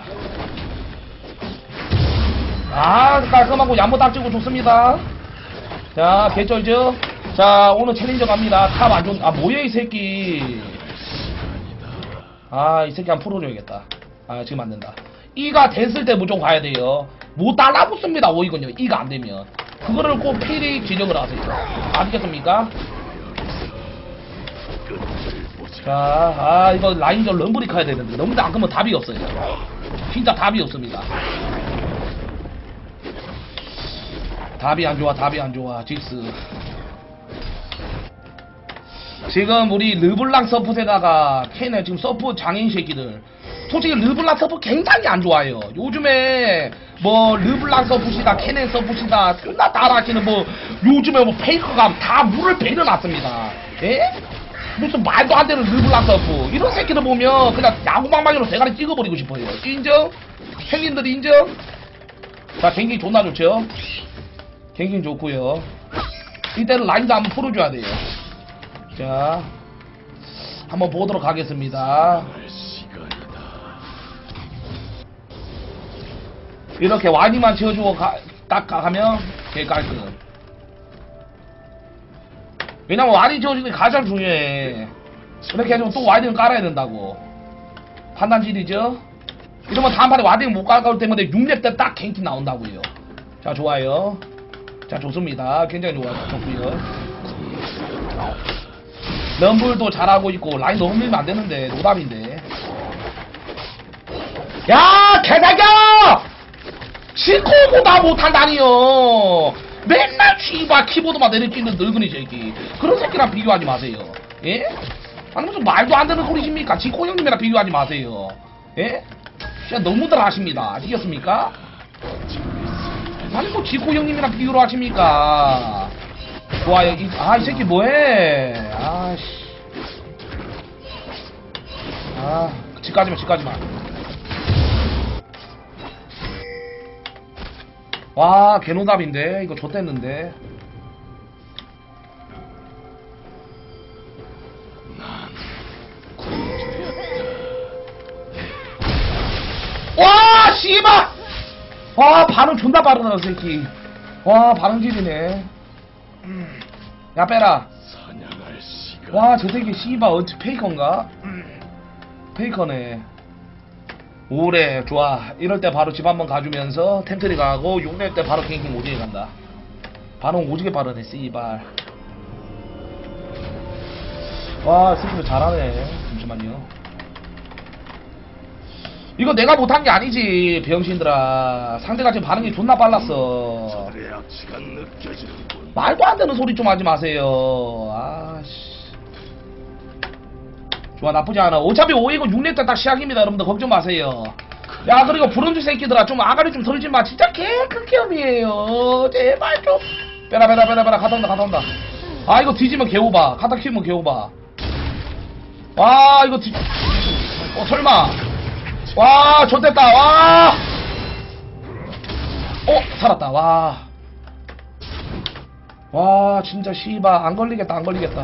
깔끔하고 야무딱지고 좋습니다. 자 개쩔죠. 자 오늘 챌린저 갑니다. 탑 안좋은 뭐야 이 새끼. 아, 이 새끼 한번 풀어줘야겠다. 아, 지금 안 된다. E가 됐을 때 무조건 가야 돼요. 못 달라붙습니다, 오이군요. E가 안 되면. 그거를 꼭 필히 지적을 하세요. 아시겠습니까? 자, 이거 라인전 럼블이 가야 되는데. 럼블이 안 가면 답이 없어요. 진짜 답이 없습니다. 답이 안 좋아, 답이 안 좋아. 직스. 지금 우리 르블랑 서폿에다가 걔네 지금 서폿 장인 새끼들 솔직히 르블랑 서폿 굉장히 안 좋아요. 요즘에 뭐 르블랑 서폿이다 캐넨 서폿이다 존나 따라하시는 뭐 요즘에 뭐 페이커가 다 물을 베려놨습니다. 예? 무슨 말도 안 되는 르블랑 서폿 이런 새끼들 보면 그냥 야구방망이로 대가리 찍어버리고 싶어요. 인정? 형님들 인정? 자, 갱킹 존나 좋죠? 갱킹 좋고요. 이때는 라인도 한번 풀어줘야 돼요. 자, 한번 보도록 하겠습니다. 이렇게 와니만 채워주고 딱 가면 개 깔끔. 왜냐면 와니 채워주는 게 가장 중요해. 이렇게 해주면 또 와이딩 깔아야 된다고. 판단질이죠? 이러면 다음판에 와이딩 못 깔아올 때문에 6렙 때 딱 갱킹 나온다고요. 자, 좋아요. 자, 좋습니다. 굉장히 좋고요. 럼블도 잘하고 있고 라인 너무 밀면 안되는데 노답인데. 야, 개새끼야! 치코보다 못한다니요. 맨날 씨발 키보드만 내리끼는 늙은이 새끼. 그런 새끼랑 비교하지 마세요. 예? 아니 무슨 말도 안 되는 소리십니까? 지코 형님이랑 비교하지 마세요. 예? 진짜 너무들 하십니다. 아시겠습니까? 아니 뭐 지코 형님이랑 비교를 하십니까? 좋아요. 이 새끼 뭐해? 아씨. 집가지마. 와, 개노답인데? 이거 좆됐는데? 와, 씨발! 와, 반응 존나 빠르다, 새끼. 와, 반응질이네. 야, 빼라. 와, 저 새끼 씨발 어찌 페이커인가? 페이커네. 오래 좋아. 이럴 때 바로 집 한번 가주면서 템트리 가고 6렙 때 바로 갱킹 오지게 간다. 반응 오지게 빠르네 씨발. 와, 스피드 잘하네. 잠시만요. 이거 내가 못한 게 아니지 병신들아. 상대가 지금 반응이 존나 빨랐어. 말도 안 되는 소리 좀 하지 마세요. 아씨. 좋아, 나쁘지 않아. 어차피 5이고 6렙 때 딱 시작입니다. 여러분들 걱정 마세요. 야, 그리고 브론즈 새끼들아 좀 아가리 좀 털지 마. 진짜 개극혐이에요. 제발 좀 빼라. 갔다 온다. 아, 이거 뒤지면 개오바. 갖다 키우면 개오바. 와, 이거 설마. 와, 좆됐다. 와. 살았다. 와, 진짜 씨발 안 걸리겠다.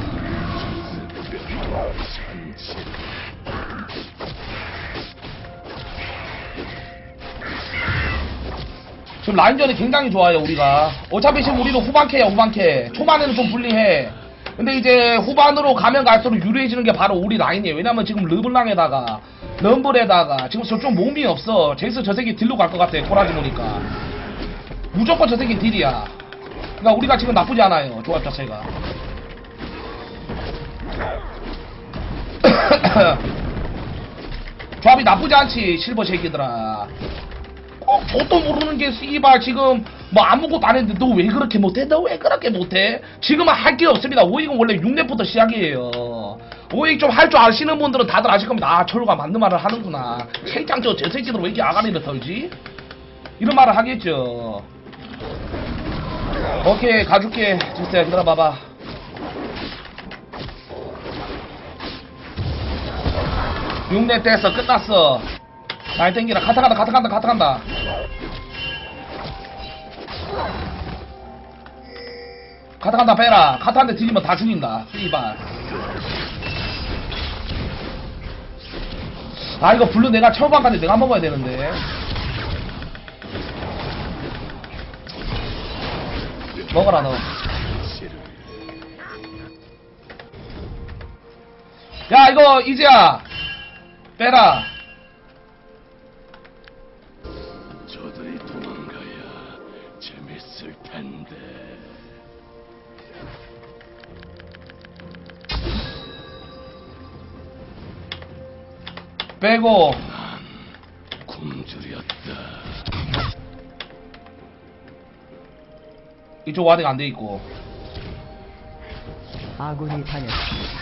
지금 라인전이 굉장히 좋아요. 우리가 어차피 지금 우리도 후반캐야. 초반에는 좀 불리해. 근데 이제 후반으로 가면 갈수록 유리해지는 게 바로 우리 라인이에요. 왜냐면 지금 르블랑에다가 럼블에다가 지금 저쪽 몸이 없어. 제이스 저 새끼 딜로 갈 것 같아. 꼬라지 보니까 무조건 저 새끼 딜이야. 그러니까 우리가 지금 나쁘지 않아요. 조합 자체가. 조합이 나쁘지 않지. 실버 새끼들아. 저도 모르는 게 씨발 지금 뭐 아무것도 안 했는데 너 왜 그렇게 못해? 지금은 할 게 없습니다. 오익은 원래 6렙부터 시작이에요. 오익 좀 할 줄 아시는 분들은 다들 아실 겁니다. 아, 철우가 맞는 말을 하는구나. 최장 저 새끼들 왜 이렇게 아가리를 털지? 이런 말을 하겠죠. 오케이, 가줄게. 진짜 기다려봐봐. 육렙 됐어. 끝났어. 날 땡기라. 가타 간다. 빼라. 카타한테 뒤지면 다 죽인다. 씨발. 아, 이거 블루 내가 철반까지 내가 먹어야 되는데. 먹어라 너. 야, 이거 이제야 빼라. 저들이 도망가야 재밌을 텐데. 빼고. 굶주렸다. 이쪽 와딩 안 돼 있고. 아군이 당했습니다.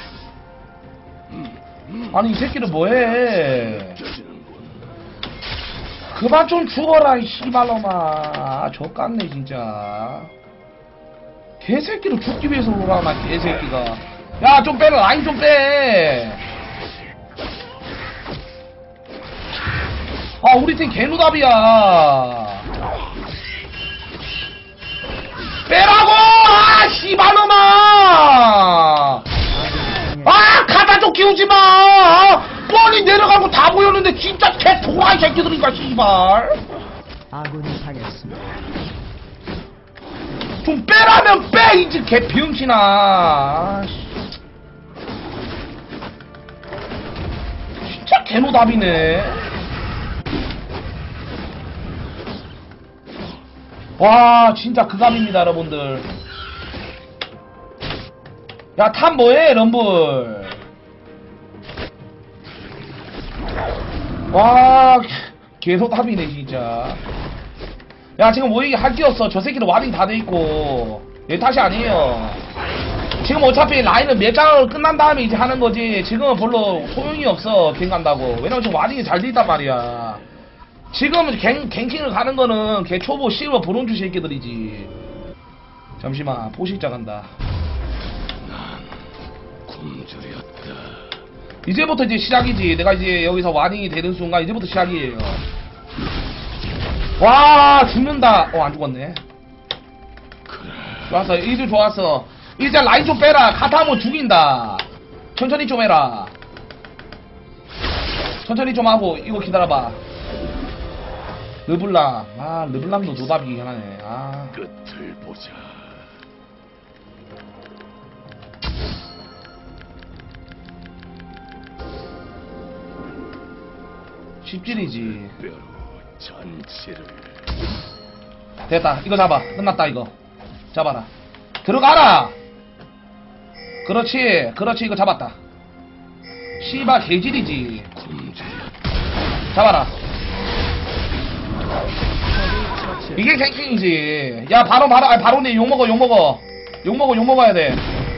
아니 이 새끼는 뭐해? 느껴지는군. 그만 좀 죽어라 이 씨발놈아. 족같네 진짜. 개새끼로 죽기 위해서 오라나 개새끼가. 야 좀 빼라. 라인 좀 빼. 아 우리 팀 개누답이야. 빼라고! 아 씨발놈아! 아 가다 좀 키우지마! 뻔히 내려가고 다 보였는데 진짜 개 도라이 새끼들인가 씨발. 아군이 당했습니다. 좀 빼라면 빼 이제 개 병신아. 아, 진짜 개노답이네. 와 진짜 극감입니다 여러분들. 야 탑 뭐해 럼블. 와 개노답이네 진짜. 야 지금 뭐 이게 할 게 없어. 저 새끼는 와딩 다 돼있고 얘 탓이 아니에요. 지금 어차피 라인은 몇 장을 끝난 다음에 이제 하는 거지. 지금은 별로 소용이 없어 갱 간다고. 왜냐면 지금 와딩이 잘 돼있단 말이야. 지금 갱킹을 가는 거는 개 초보 실버 브론즈 새끼들이지. 잠시만 포식자 간다. 굶주렸다. 이제부터 이제 시작이지. 내가 이제 여기서 와딩이 되는 순간 이제부터 시작이에요. 와 죽는다. 안 죽었네. 좋았어. 이즈 좋았어. 이제 라인 좀 빼라. 카타하면 죽인다. 천천히 좀 해라. 천천히 좀 하고 이거 기다려봐. 르블랑. 아 르블랑도 노답이긴 하네. 아 끝을 보자. 쉽질이지. 뼈로 전치를. 됐다. 이거 잡아. 끝났다 이거. 잡아라. 들어가라. 그렇지. 그렇지. 이거 잡았다. 씨발 개질이지. 굶주렸다. 잡아라. 처치. 이게 갱킹이지. 야 바로네. 욕먹어. 욕먹어야 돼.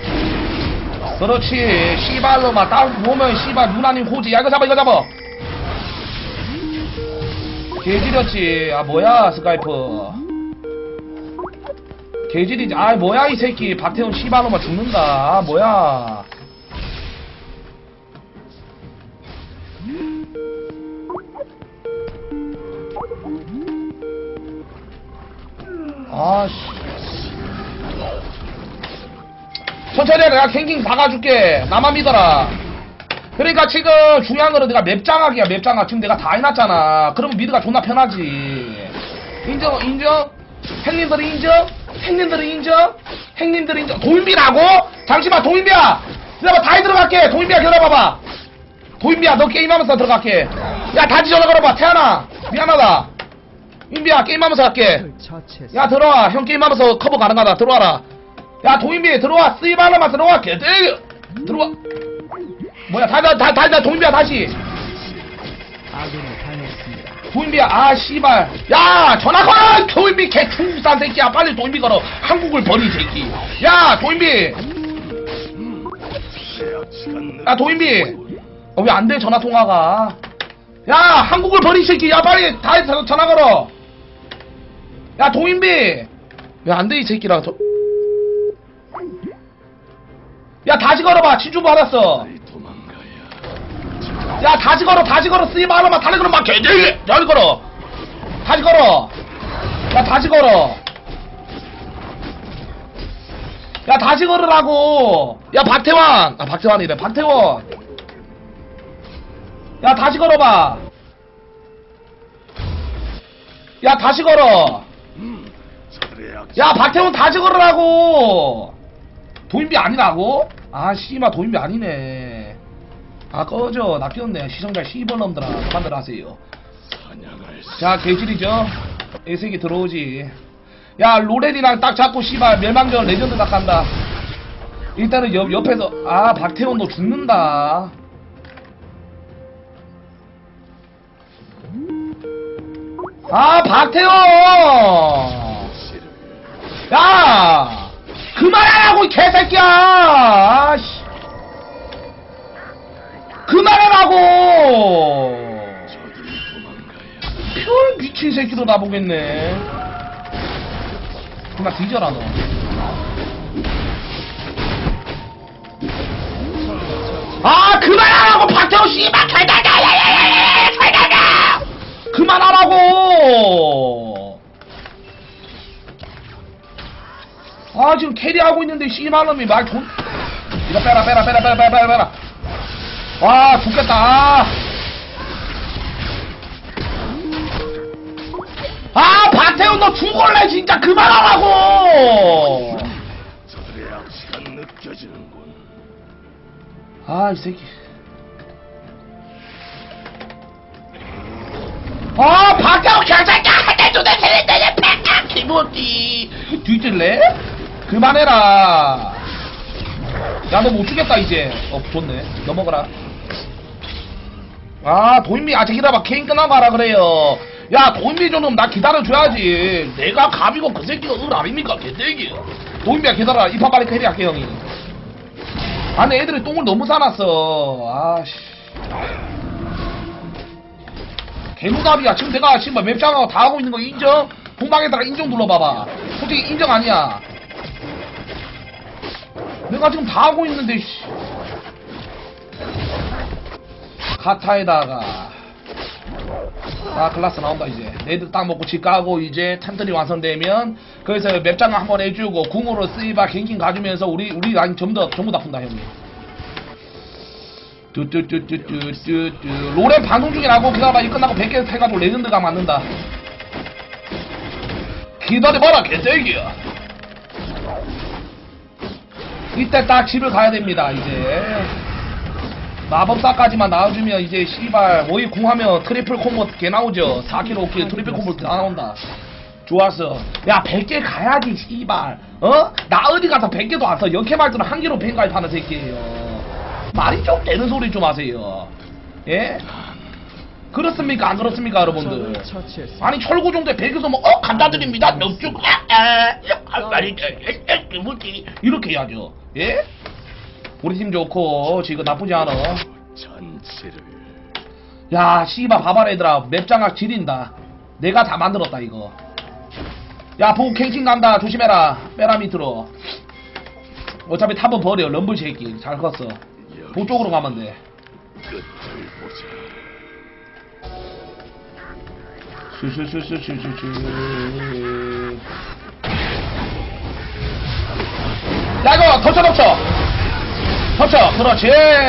그렇지. 씨발로마 딱 보면 씨발 누나님 호지. 야 이거 잡아. 개질이었지. 아 뭐야 스카이프. 개질이지. 아 뭐야 이 새끼. 박태훈 씨발로마 죽는다. 아 뭐야. 아씨. 천천히 해. 내가 갱킹 박아줄게. 나만 믿어라. 그러니까 지금 중요한 거는 내가 맵장악이야. 맵장악. 지금 내가 다 해놨잖아. 그러면 미드가 존나 편하지. 인정? 행님들이 인정? 도인비라고? 잠시만 도인비야. 기다려봐. 다이 들어갈게. 도인비야 기다려봐봐. 도인비야 너 게임하면서 들어갈게. 야 다시 전화 걸어봐. 태연아 미안하다. 인비야 게임하면서 할게. 적을 처치했습니다. 야 들어와. 형 게임하면서 커버 가능하다. 들어와라. 야 도인비 들어와. 쓰이발라만 들어와. 개들 들어와. 뭐야 다 도인비야 다시. 아군이 당했습니다. 도인비야. 아 씨발. 야 전화 걸어. 도인비 개충수산 새끼야. 빨리 도인비 걸어. 한국을 버리 새끼. 야 도인비. 야 도인비. 왜 안 돼 전화 통화가. 야 한국을 버리 새끼. 야 빨리 다 전화 걸어. 야 도인비. 왜 안 돼 이 새끼랑 야 다시 걸어봐. 친주 받았어. 야 다시 걸어. 쓰이바 하나만 다시 걸어. 막 개들 잘 걸어. 다시 걸어. 야 다시 걸어. 야 다시 걸으라고. 야 박태환. 아 박태환이래. 박태원. 야 다시 걸어봐. 야 다시 걸어. 야 박태훈 다시 걸으라고. 도인비 아니라고? 아 씨발 도인비 아니네. 아 꺼져. 낚였네. 시청자 씨벌 놈들아. 그만들 하세요. 사냥할 자 개질이죠. 이 새끼 들어오지. 야 로렌이랑 딱 잡고 씨발 멸망전 레전드 딱 간다. 일단은 옆에서 아 박태원 너 죽는다. 아 박태원 시를 야 그만하라고 이 개새끼야. 아씨 그만하라고. 저들이 도망가야 별 미친 새끼도 나보겠네. 그만 뒤져라 너. 아 그만하라고 박태호 씨발 개다가 그만하라고. 아 지금 캐리하고 있는데 씨발놈이 말 돈. 이거 빼라. 와 죽겠다. 아 박태훈 너 죽을래 진짜. 그만하라고. 저들의 악취가 느껴지는군. 아 이 새끼. 아 박태훈 개새끼야. 한대 두대 세대 팩 기분이 뒤질래? 그만해라. 야 너 못 죽겠다 이제. 좋네. 넘어가라. 아 도인미 아직 기다려봐. 케인 끝나고 하라 그래요. 야 도인미 좀 나 기다려줘야지. 내가 갑이고 그 새끼가 을 아닙니까 개새끼. 도인미야 기다려라. 이파 빨리 캐리할게 형이. 아니 애들이 똥을 너무 싸놨어. 아씨 개무답이야. 지금 내가 지금 맵장하고 다 하고 있는 거 인정? 공방에다가 인정 눌러봐봐. 솔직히 인정 아니야. 내가 지금 다 하고 있는데 씨. 카타에다가 아 클라스 나온다 이제. 애들 딱 먹고 집 가고 이제 템들이 완성되면 거기서 맵장을 한번 해주고 궁으로 쓰이바 갱킹 가주면서 우리 라인 전부 다 푼다 형님. 뚜뚜뚜뚜뚜뚜뚜 로렌 방송 중이라고. 기다려봐. 이 끝나고 100개 해가지고 레전드가 맞는다. 기다려봐라 개새끼야. 이때 딱 집을 가야 됩니다 이제. 마법사까지만 나와주면 이제 씨발 모이 궁하면 트리플 콤보 개 나오죠. 4kg 5kg 트리플 콤보 다 나온다. 좋았어. 야 100개 가야지 씨발. 나 어디 가서 100개도 안 써. 역해 말들은 한 개로 팬 가입하는 새끼예요. 말이 좀 되는 소리 좀 하세요. 예? 그렇습니까 안 그렇습니까 여러분들? 적을 처치했습니다. 아니 철구 정도에 100에서 뭐 감사드립니다 몇쭉 이렇게 해야죠. 예? 우리 팀 좋고 지금 나쁘지 않아. 전치를 야 씨발 봐봐라 얘들아. 맵장악 지린다. 내가 다 만들었다 이거. 야 보고 갱킹 간다. 조심해라. 빼라 밑으로. 어차피 탑은 버려. 럼블 새끼 잘 컸어. 보쪽으로 가면 돼. 끝을 보자. 슈슈슈슈슈슈슈. 야 이거 덮쳐 그렇지.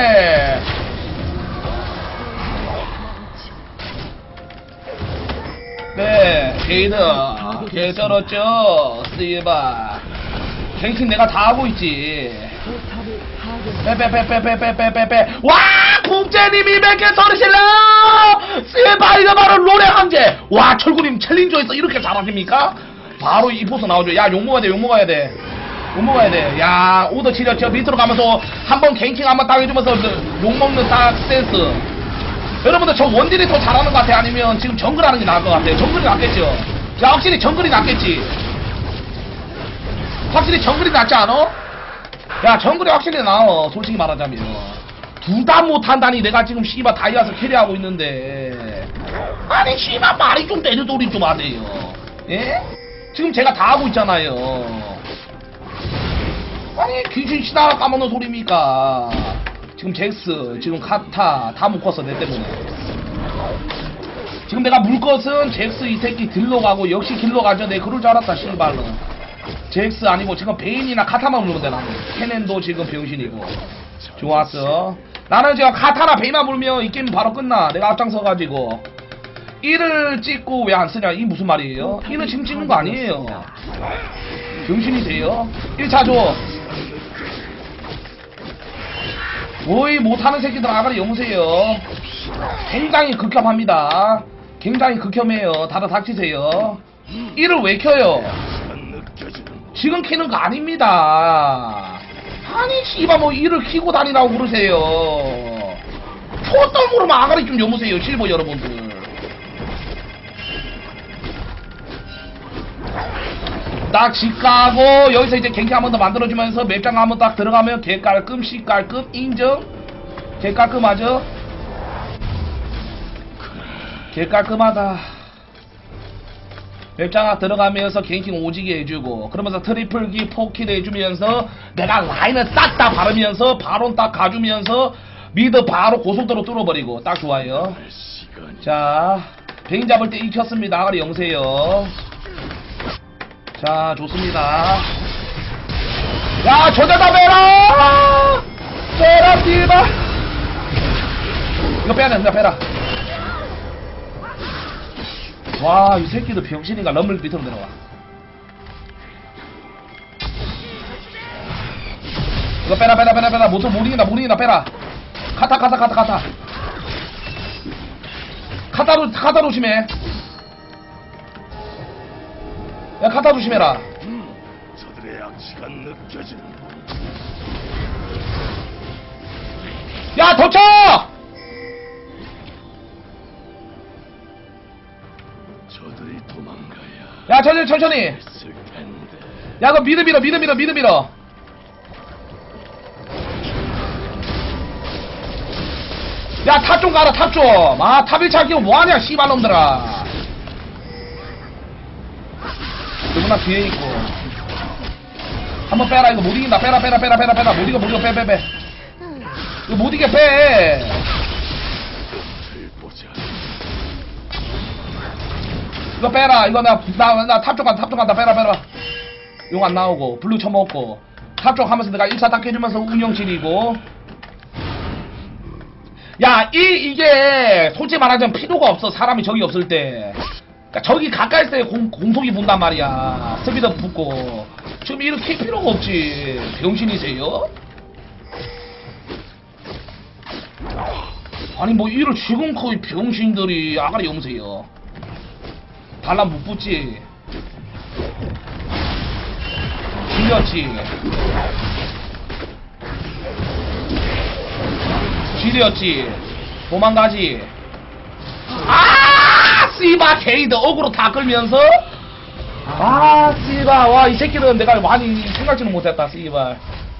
네 게이드 개 떨었죠. 스이바 갱킹 내가 다 하고 있지. 포탑을 파괴. 빼빼빼빼빼빼빼빼. 와 국제님이 100개 서르실러. 스이바 이거 바로 롤의 황제. 와 철구님 챌린저에서 이렇게 잘하십니까? 바로 이 포스 나오죠. 야 욕먹어야 돼. 야 오더 치려 저 밑으로 가면서 한번 갱킹 한번 딱 해주면서 욕먹는 딱 센스. 여러분들 저 원딜이 더 잘하는 것 같아? 아니면 지금 정글 하는 게 나을 것 같아요? 정글이 낫겠죠? 야 확실히 정글이 낫겠지? 확실히 정글이 낫지 않아? 야 정글이 확실히 나아. 솔직히 말하자면 둘 다 못한다니. 내가 지금 씨바 다이아서 캐리하고 있는데 아니 씨바 말이 좀 되는 소리 좀 하세요. 예? 지금 제가 다 하고 있잖아요. 아니 귀신 신하가 까먹는 소리입니까? 지금 잭스 지금 카타 다 묶었어 내 때문에. 지금 내가 물 것은 잭스 이 새끼 딜러 가고 역시 딜러 가죠. 내 그럴 줄 알았다 씨발로. 잭스 아니고 지금 베인이나 카타만 물면 돼. 나는 케넨도 지금 병신이고. 좋았어. 나는 지금 카타나 베인만 물면 이 게임 바로 끝나. 내가 앞장서가지고 1을 찍고 왜 안 쓰냐. 이 무슨 말이에요? 1은 지금 찍는 거 아니에요. 병신이 돼요. 1차 줘. 뭐이 못하는 새끼들 아가리 여무세요. 굉장히 극혐합니다. 굉장히 극혐해요. 다들 닥치세요. 이를 왜 켜요? 지금 키는 거 아닙니다. 아니 씨발 뭐 이를 키고 다니라고 그러세요. 초떨 모르면 아가리 좀 여무세요 실버 여러분들. 딱 집 가고 여기서 이제 갱킹 한 번 더 만들어주면서 맵장 한번 딱 들어가면 개깔끔 씨깔끔 인정. 개깔끔하죠. 개깔끔하다. 맵장 들어가면서 갱킹 오지게 해주고 그러면서 트리플기 포킬 해주면서 내가 라인을 싹 다 바르면서 바론 딱 가주면서 미드 바로 고속도로 뚫어버리고 딱 좋아요. 자 베인 잡을 때 익혔습니다. 아가리 영세요. 자 좋습니다. 야 저자다 빼라 빼라 딜바 이거 빼야 된다 빼라. 와 이 새끼도 병신이가 럼블 밑으로 내려와. 이거 빼라 빼라 빼라 빼라 모두 못 이긴다 빼라. 카타 카타 조심해. 야 카타 조심해라. 저들의 악취가 느껴지는 야 덮쳐. 저들이 도망가야 야 천천히. 했을 텐데. 야 너 미드 밀어. 야 탑 좀 가라 탑 좀. 아 탑 1차 끼고 뭐하냐 씨발놈들아. 누구나 뒤에 있고. 한번 빼라 이거 못 이긴다. 빼라 못 이겨 빼. 이거 못 이겨 빼. 끝을 보자. 이거 빼라. 이거 나 탑 쪽 간다. 빼라. 용 안 나오고 블루 쳐먹고 탑 쪽 하면서 내가 1차 딱 해주면서 운영진이고. 야 이게 솔직히 말하자면 필요가 없어. 사람이 적이 없을 때. 그러니까 적이 가까이 있을 때 공속이 분단 말이야. 스피드 붙고. 지금 이렇게 필요가 없지. 병신이세요? 아니 뭐 이를 지금 거의 병신들이 아가리 여무세요. 반란 못 붙지. 지렸지. 도망가지. 아 씨바 게이드 어그로 다 끌면서 아 씨바 와 이 새끼는 내가 많이 생각지는 못했다 씨발.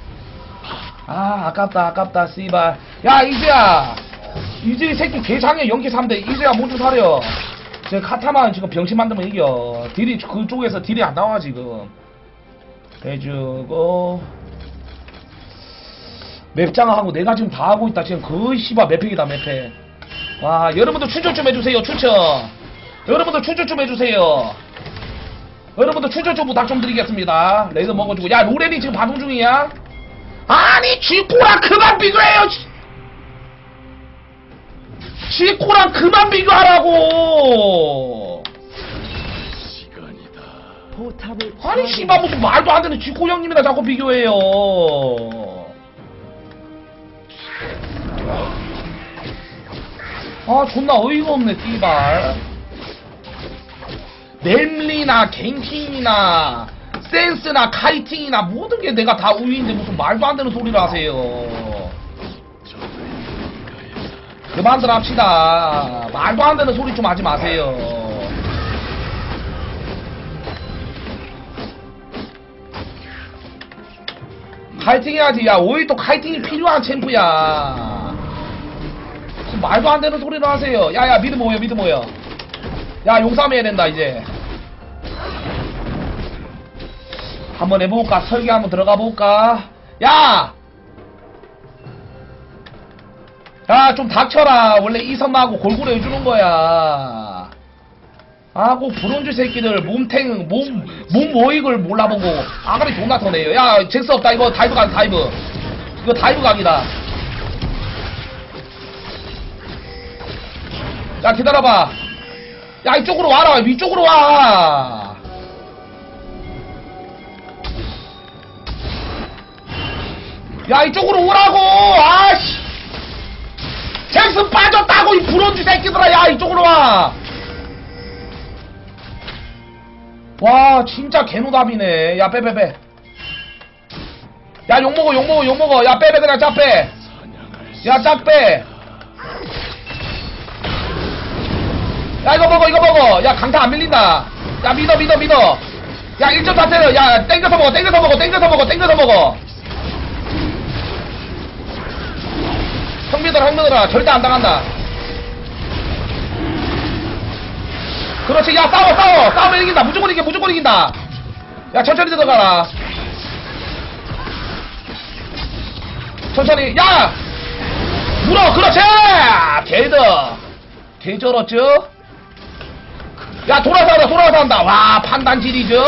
아 아깝다 씨발. 야 이제야 이 새끼 개장애 연기 3대 이제야 뭐 좀 사려. 지금 카타만 지금 병신 만들면 이겨. 딜이 그쪽에서 딜이 안 나와 지금. 해주고 맵장하고 내가 지금 다 하고 있다. 지금 거의 씨발 맵팩이다 맵팩. 와 여러분들 추천 좀 해주세요. 여러분들 추천 좀 해주세요. 여러분들 추천 좀 부탁 좀 드리겠습니다. 레이더 먹어주고. 야 로렌이 지금 방송 중이야? 아니 지코랑 그만 비교해요. 지코랑 그만 비교하라고. 시간이다. 포탑을 아니 씨발 무슨 말도 안 되는 지코 형님이나 자꾸 비교해요. 아 존나 어이가 없네 씨발. 램리나 갱킹이나 센스나 카이팅이나 모든 게 내가 다 우위인데 무슨 말도 안 되는 소리를 하세요. 그만들 합시다. 말도 안 되는 소리 좀 하지 마세요. 카이팅 해야지. 야 오이 또 카이팅이 필요한 챔프야. 지금 말도 안 되는 소리를 하세요. 야야 미드 모여. 야 용삼 해야 된다 이제. 한번 해볼까? 설계 한번 들어가 볼까? 야 좀 닥쳐라. 원래 이선마하고 골고루 해주는 거야. 아고 브론즈 새끼들 몸 모익을 몰라보고 아가리 존나 터네요. 야 잭스 없다. 이거 다이브 가 다이브. 이거 다이브 각이다. 야 기다려봐. 야 이쪽으로 와라. 위쪽으로 와. 야 이쪽으로 오라고. 아씨 잭슨 빠졌다고 이 브론즈 새끼들아. 야 이쪽으로 와. 와 진짜 개노답이네. 야 빼빼빼. 야 욕먹어 욕먹어 욕먹어. 야 빼빼 그냥 짝 빼. 야 짝 빼. 야 이거 먹어 이거 먹어. 야 강타 안 밀린다. 야 믿어 믿어 믿어. 야 1점 다 때려. 야 땡겨서 먹어 땡겨서 먹어 땡겨서 먹어 땡겨서 먹어. 형민들아 절대 안 당한다. 그렇지. 야 싸우면 이긴다. 무조건 이긴다. 야 천천히 들어가라. 천천히. 야 물어. 그렇지. 개쩔었죠. 야 돌아서 한다. 와 판단질이죠.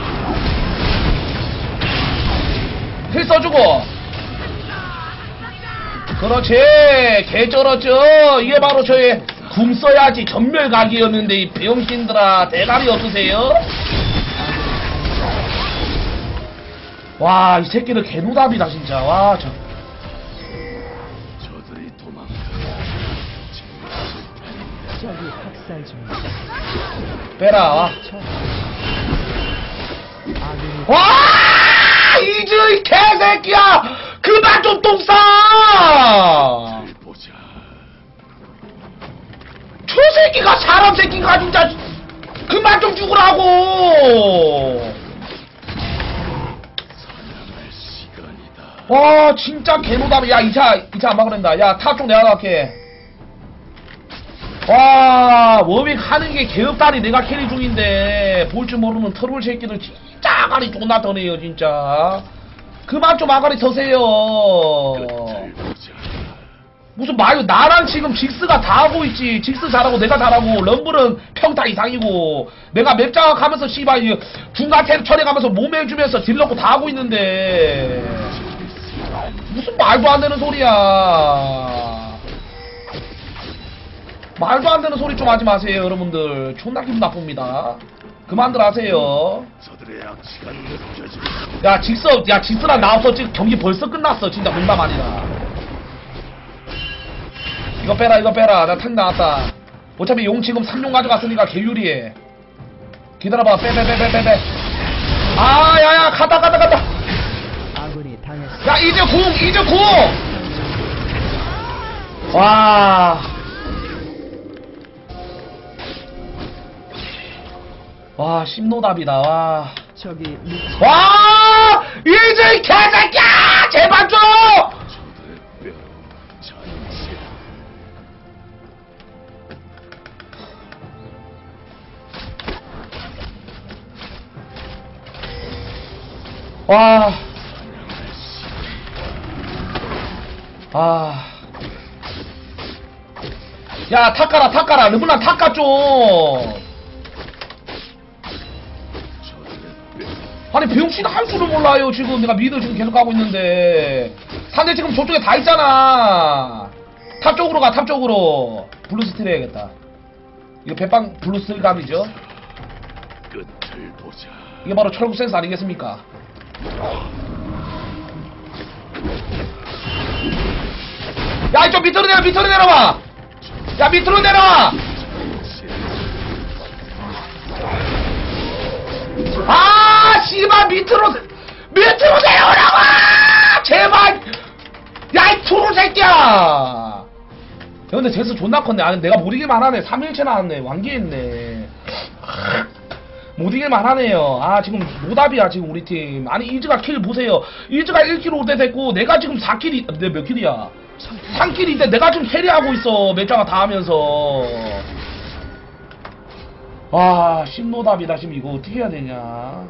힐 써주고. 그렇지. 개쩔었죠. 이게 바로 저의 궁 써야지 전멸각이었는데 이 병신들아 대가리 없으세요? 와 이 새끼들 개노답이다 진짜. 와 저. 저들이 도망가. 적이 학살 중입니다. 빼라. 아군이 와 이즈 이 개새끼야. 그만 좀 똥 싸. 보자. 저 새끼가 사람 새끼가 진짜 그만 좀 죽으라고. 사냥할 시간이다. 와 진짜 개노답이. 야 2차 안 막으란다. 야 탑 쪽 내가 갈게. 와 워윅 하는 게 개업다니. 내가 캐리 중인데 볼 줄 모르는 트롤 새끼들 진짜 아가리 존나 터네요 진짜. 그만 좀 아가리 터세요. 끝을 보자. 무슨 말이야. 나랑 지금 직스가 다 하고 있지. 직스 잘하고 내가 잘하고 럼블은 평타 이상이고 내가 맵 장악하면서 씨발 중간 템 처리하면서 몸 해주면서 딜 넣고 다 하고 있는데 무슨 말도 안 되는 소리야. 말도 안 되는 소리 좀 하지 마세요 여러분들. 존나 기분 나쁩니다. 그만들 하세요. 저들의 악취가 느껴진다. 야 직스랑 나 없어. 지금 경기 벌써 끝났어. 진짜 농담 아니다. 이거 빼라. 나 탁 나왔다. 어차피 용 지금 3용 가져갔으니까 개유리해. 기다려봐. 빼. 아, 야야, 갔다. 아군이 당했습니다. 야, 이제 궁! 와. 와, 심노답이다, 와. 적이 미치 와! 이제 이 개새끼야! 제발 좀! 저들의 뼈로 잔치. 와. 사냥할 시간. 아. 야, 탁 가라. 르블랑 탁 가, 좀. 저들의 뼈. 아니, 병신 할 줄을 몰라요, 지금. 내가 미드 지금 계속 가고 있는데. 상대 지금 저쪽에 다 있잖아. 탑 쪽으로 가, 탑 쪽으로. 블루스틸 해야겠다. 이거 배빵 블루스틸 감이죠. 끝을 보자. 이게 바로 철국 센스 아니겠습니까? 야, 이쪽 밑으로 내려와! 야, 밑으로 내려와! 아, 씨발, 밑으로 내려오라고! 제발! 야, 이 트롤 새끼야! 야, 근데 제스 존나 컸네. 아니, 내가 못 이길만 하네. 3일째 나왔네. 완기했네. 못 이길만 하네요. 아, 지금 노답이야, 지금 우리 팀. 아니, 이즈가 킬 보세요. 이즈가 1킬 5대 됐고, 내가 지금 4킬이, 내 몇 킬이야? 3킬인데 내가 지금 캐리하고 있어. 맵장아 다 하면서. 와, 신노답이다. 지금 이거 어떻게 해야 되냐.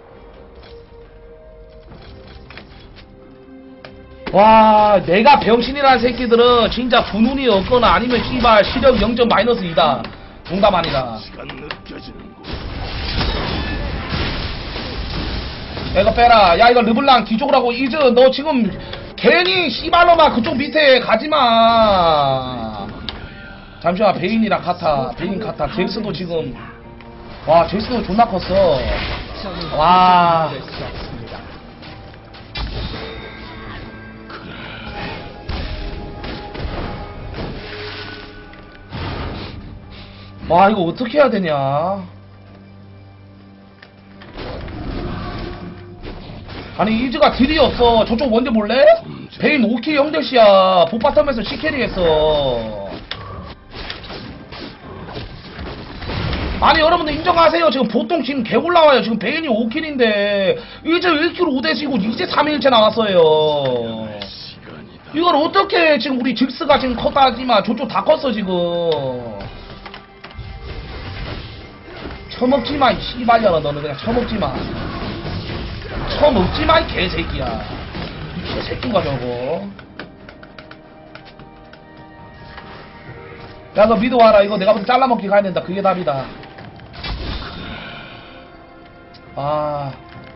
와, 내가 병신이라는 새끼들은 진짜 분운이 없거나 아니면 씨발 시력 0점 마이너스 2다. 농담 아니다. 시간 느껴지는군. 야, 이거 빼라. 야, 이거 르블랑 뒤쪽으로 하고 이즈 너 지금 괜히 씨발로만 그쪽 밑에 가지마. 잠시만. 베인이랑 카타. 잭스도 지금 와, 잭스도 존나 컸어. 적은 와. 될수 없습니다. 와 이거 어떻게 해야 되냐. 아니 이즈가 딜이었어. 저쪽 원딜 몰래? 베인 5킬 0대시야. 보바텀에서 C캐리 했어. 아니 여러분들 인정하세요. 지금 보통 지금 개 올라와요. 지금 베인이 5킬인데 이제 1킬 5대시고 이제 3일째 나왔어요. 시간이다. 이걸 어떻게 지금 우리 직스가 지금 컸다 하지만 저쪽 다 컸어 지금. 처먹지마 이 씨발년아. 너는 그냥 처먹지마. 처먹지마 이 개새끼야. 이 개새끼인가 저거. 야 너 미드 와라. 이거 내가 보기 잘라먹기 가야 된다. 그게 답이다. 아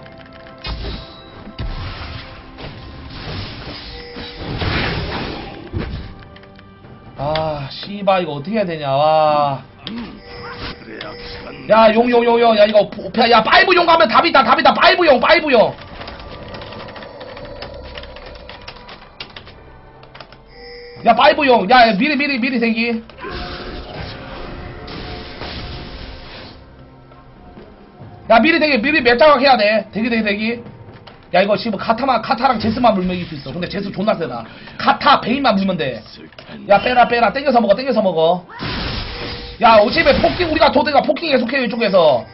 씨발 이거 어떻게 해야 되냐. 와. 그래야 시간. 야 용 야 이거 야 파이브 용 가면 답이다 파이브 용 야 파이브 용야 미리 대기. 야 미리 몇 장각 해야 돼. 대기. 야 이거 지금 카타랑 제스만 물면 이길 수 있어. 근데 제스 존나 세다. 카타 베인만 물면 돼. 야 빼라 땡겨서 먹어. 야 어차피 포킹 우리가 도대가 포킹 계속해요 이쪽에서.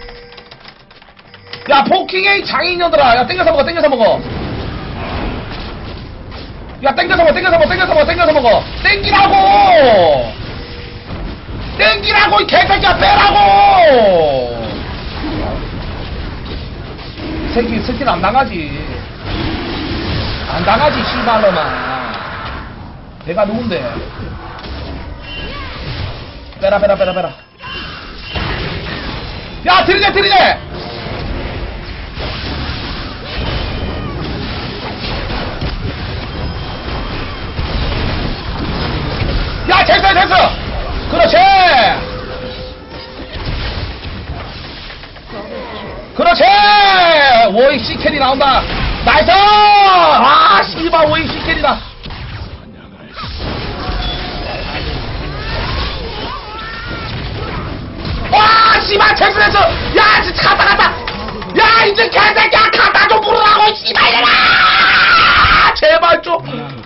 야 포킹해 이 장인년들아. 야 땡겨서 먹어. 야 땡겨서 먹어. 땡기라고 이 개새끼야. 빼라고. 새끼 스킬 안 당하지 씨발로만. 내가 누군데. 빼라. 야 들이대. 야 됐어. 그렇지. 워익 C캐리 나온다. 나이스. 아 씨발 워익 C캐리다. 와 씨발 됐어. 야 진짜 갔다. 야 이제 개새끼야 갔다 좀 부르라고 씨발이라. 제발 좀.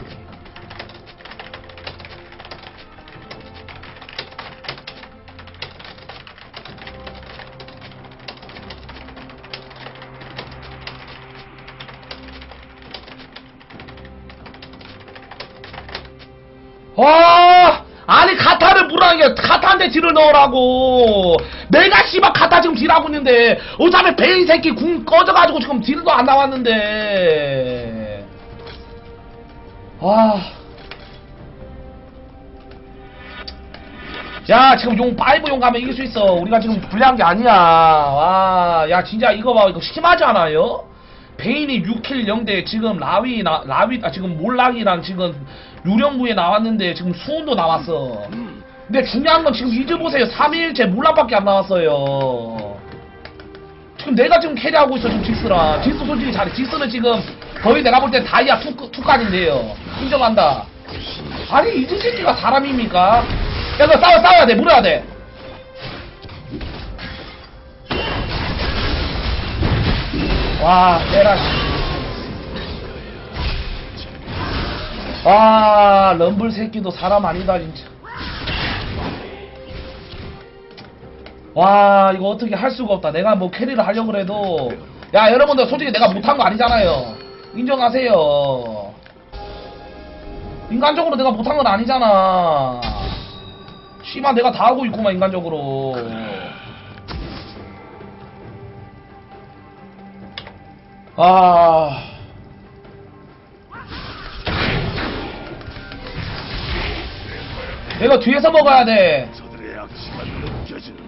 와 아니 카타를 물라는 게 카타한테 딜을 넣으라고. 내가 씨발 카타 지금 딜하고 있는데 어차피 베인 새끼 궁 꺼져가지고 지금 딜도 안 나왔는데. 야 지금 용 5용 가면 이길 수 있어. 우리가 지금 불리한 게 아니야. 야 진짜 이거 봐. 이거 심하지 않아요? 베인이 6킬 0대 지금 지금 몰락이랑 지금 유령부에 나왔는데 지금 수훈도 나왔어. 근데 중요한 건 지금 이즈 보세요. 3일째 몰락밖에 안 나왔어요. 지금 내가 지금 캐리하고 있어. 지금 직스랑 직스 솔직히 잘해. 직스는 지금 거의 내가 볼 때 다이아 2까지인데요. 인정한다. 아니 이즈 새끼가 사람입니까? 야 너 싸워야 돼. 물어야 돼. 와 빼라. 럼블 새끼도 사람 아니다 진짜. 와 이거 어떻게 할 수가 없다. 내가 뭐 캐리를 하려고 해도. 야 여러분들 솔직히 내가 못한 거 아니잖아요. 인정하세요. 인간적으로 내가 못한 건 아니잖아. 씨발 내가 다 하고 있구만 인간적으로. 이거 뒤에서 먹어야 돼. 저들의 악취가 느껴지는.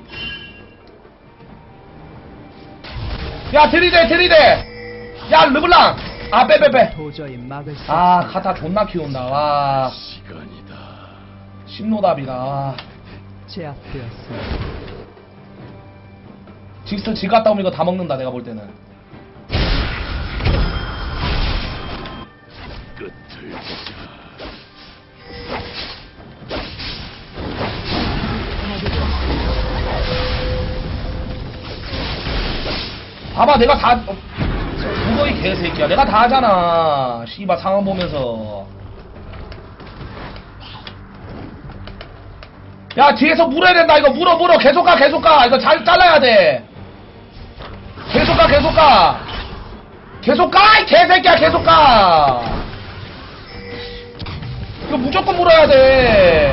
야 들이대. 야 르블랑. 빼. 도저히 막을 수 카타 존나 키운다. 와 시간이다. 신노답이다. 제압되었습니다. 직스 지 갔다 오면 이거 다 먹는다 내가 볼 때는. 끝을 보자. 봐봐 내가 다 그거 이 개새끼야 내가 다 하잖아 씨발 상황 보면서 야 뒤에서 물어야 된다 이거 물어 계속 가 이거 잘 잘라야 돼 계속 가 이 개새끼야 계속 가 이거 무조건 물어야 돼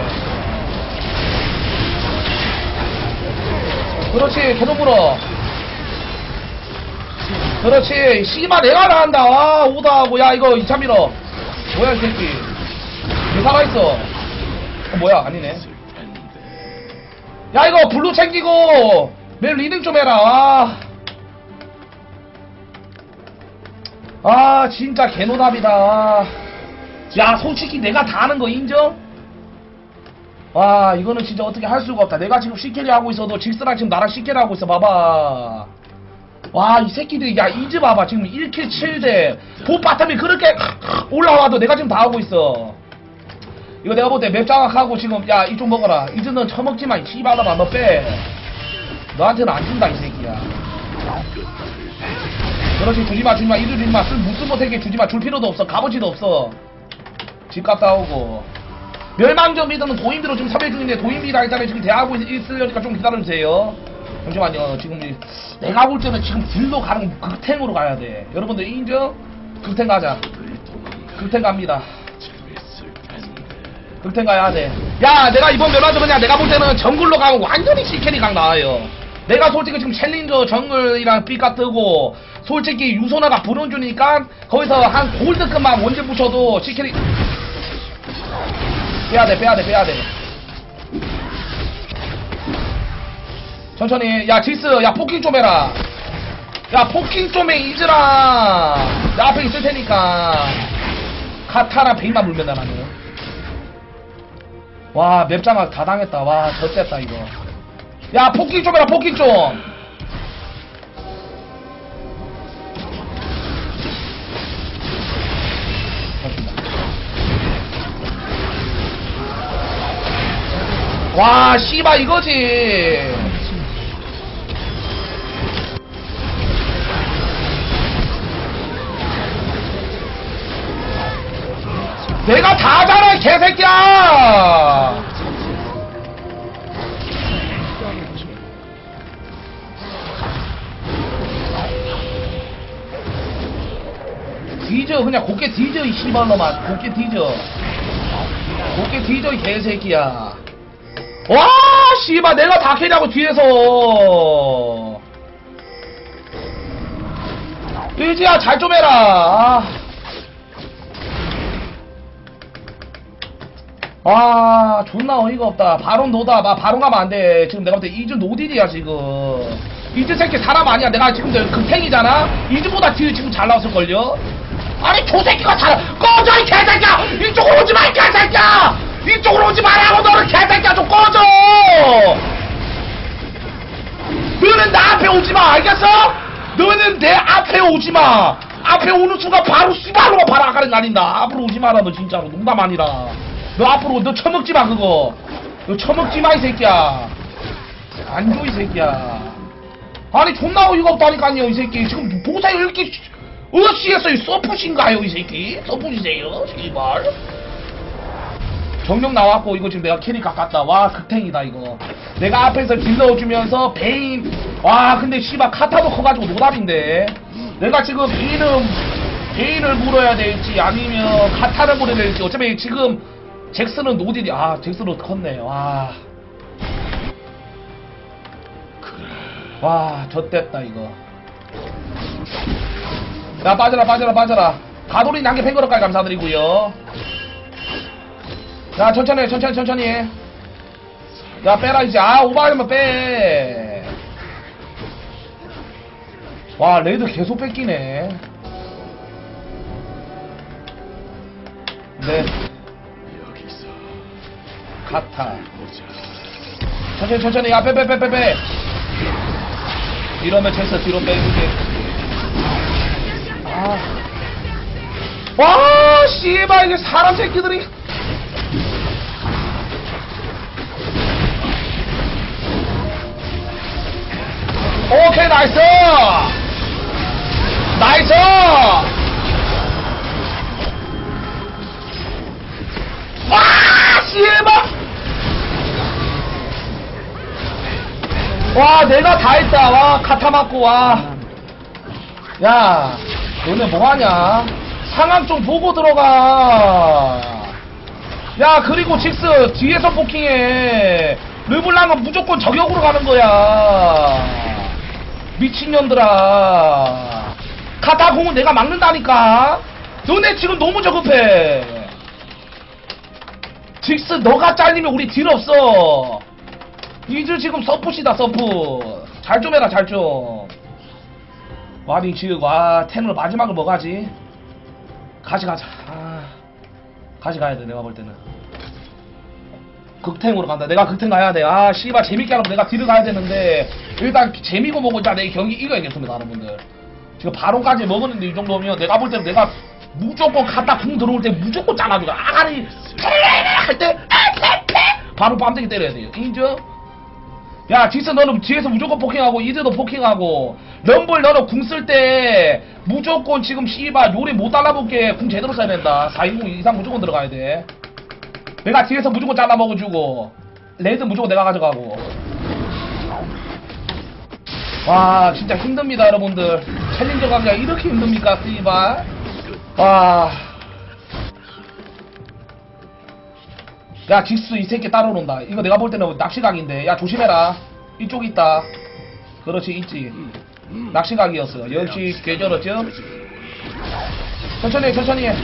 그렇지 계속 물어 그렇지 씨발 내가 다 한다 와 오다하고 야 이거 2차 밀어 뭐야 이 새끼 왜 살아있어 뭐야 아니네 야 이거 블루 챙기고 맨 리딩 좀 해라 아 진짜 개노답이다 야 솔직히 내가 다 하는 거 인정? 와 이거는 진짜 어떻게 할 수가 없다 내가 지금 C캐리 하고 있어도 직스랑 지금 나랑 C캐리 하고 있어 봐봐 와 이 새끼들이 야 이즈 봐봐 지금 1킬 7대 보바텀이 그렇게 올라와도 내가 지금 다 하고 있어 이거 내가 볼 때 맵 장악하고 지금 야 이쪽 먹어라 이즈는 처먹지마 이 씨발놈아 너 빼 너한테는 안 준다 이 새끼야 그렇지 주지마 이즈 주지마 무슨 못하게 주지마 줄 필요도 없어 값어치도 없어 집 갔다 오고 멸망전 미드는 도인비로 지금 3회 중인데 도인비랑 일단은 지금 대하고 있으려니까 좀 기다려주세요 잠시만요 지금 내가 볼 때는 지금 딜로 가는 극탱으로 가야 돼 여러분들 인정? 극탱 가자 극탱 갑니다 극탱 가야 돼 야 내가 이번 멸망전 그냥 내가 볼 때는 정글로 가면 완전히 C캐리 강 나와요 내가 솔직히 지금 챌린저 정글이랑 삐까 뜨고 솔직히 유소나가 브론 주니까 거기서 한 골드급만 원딜 붙여도 C캐리 빼야돼 천천히 야 지스 야 포킹 좀 해라 야 포킹 좀 해 이즈랑 내 앞에 있을 테니까 카타나 베인만 물면 나는 와 맵장악 다 당했다 와 젖됐다 이거 야 포킹 좀 해라 포킹 좀 와 씨발 이거지 내가 다 하잖아 이 개새끼야 뒤져 그냥 곱게 뒤져 이 씨발놈아 곱게 뒤져 이 개새끼야 와 씨발 내가 다 캐리하고 뒤에서 일지야 잘 좀 해라 아 존나 어이가 없다 바론 노다 나 바론 가면 안돼 지금 내가 볼 때 이즈 노딜이야 지금 이즈 새끼 사람 아니야 내가 지금 극탱이잖아 이즈보다 딜 지금 잘 나왔을걸요 아니 저 새끼가 잘 꺼져 이 개새끼야 이쪽으로 오지마 이 개새끼야 이쪽으로 오지 말라고 너는 개새끼야 좀 꺼져 너는 나 앞에 오지마 알겠어? 너는 내 앞에 오지마 앞에 오는 순간 바로 씨발로 바로 아까는 날린다 앞으로 오지마라 너 진짜로 농담 아니라 너 앞으로 너 처먹지마 그거 너 처먹지마 이 새끼야 안 줘 이 새끼야 아니 존나 어이가 없다니까요 이 새끼 지금 보사 이렇게 어시에서 서폿인가요 이 새끼 서폿이세요 씨발 정령 나왔고 이거 지금 내가 캐리 깎았다 와 극탱이다 이거 내가 앞에서 딜 넣어주면서 베인 와 근데 씨발 카타도 커가지고 노답인데 내가 지금 베인을 물어야 될지 아니면 카타를 물어야 될지 어차피 지금 잭스는 노딜이 아 잭스로 컸네 와 젖됐다 이거 야 빠져라 가돌이 난개 팬거럭까지 감사드리고요 야 천천히 해. 야 빼라 이제 아 오버하면 빼. 와 레이드 계속 뺏기네. 네 여기서 카타 보자. 천천히 야 빼 이러면 잭스 뒤로 빼주게. 와 씨발 이게 사람 새끼들이 오케이 나이스 나이스! 와, 씨발! 와, 내가 다 했다. 와, 카타 맞고, 와. 야, 너네 뭐하냐? 상황 좀 보고 들어가. 야, 그리고 직스 뒤에서 포킹해. 르블랑은 무조건 저격으로 가는 거야. 미친년들아. 카타 공은 내가 막는다니까. 너네 지금 너무 저급해. 직스 너가 잘리면 우리 딜 없어. 이즈 지금 서폿이다 서폿. 잘 좀 해라 잘 좀. 와니 지금 와 템을 마지막을 뭐 가지? 가자. 가지 가야 돼 내가 볼 때는. 극탱으로 간다. 내가 극탱 가야 돼. 아 씨발 재밌게 하려면 내가 딜을 가야 되는데 일단 재미고 뭐고 일단 내 경기 이겨야겠습니다 여러분들. 지금 바론까지 먹었는데 이 정도면 내가 볼 때는 내가 무조건 갖다 궁 들어올 때 무조건 잘라주고 아가리 할때 바로 빰대기 때려야 돼요. 인정? 야 딕스 너는 뒤에서 무조건 포킹하고 이즈도 포킹하고 럼블 너는 궁 쓸 때 무조건 지금 씨발 요리 못 달라붙게 궁 제대로 써야 된다. 4인궁 이상 무조건 들어가야 돼. 내가 뒤에서 무조건 잘라 먹어주고 레드 무조건 내가 가져가고. 와 진짜 힘듭니다 여러분들. 챌린저 가기가 이렇게 힘듭니까 씨발. 와. 야 딕스 이 새끼 따라온다. 이거 내가 볼 때는 낚시각인데 야 조심해라. 이쪽 있다. 그렇지 있지. 낚시각이었어. 역시 개쩔었죠. 천천히 해 천천히 해.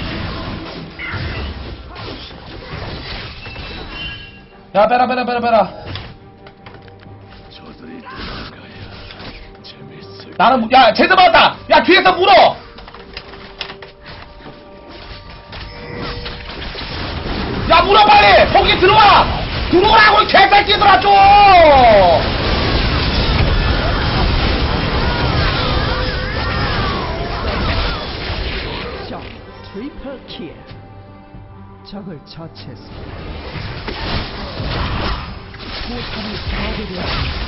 야 빼라 저들이 도망가야 재밌을. 나는 야 제드 받았다. 야 뒤에서 물어. 야 물어 빨리. 거기 들어와. 들어오라고 이 개새끼들아 좀. 적 트리플 킬. 적을 처치했습니다. 포탑이 파괴되었습니다.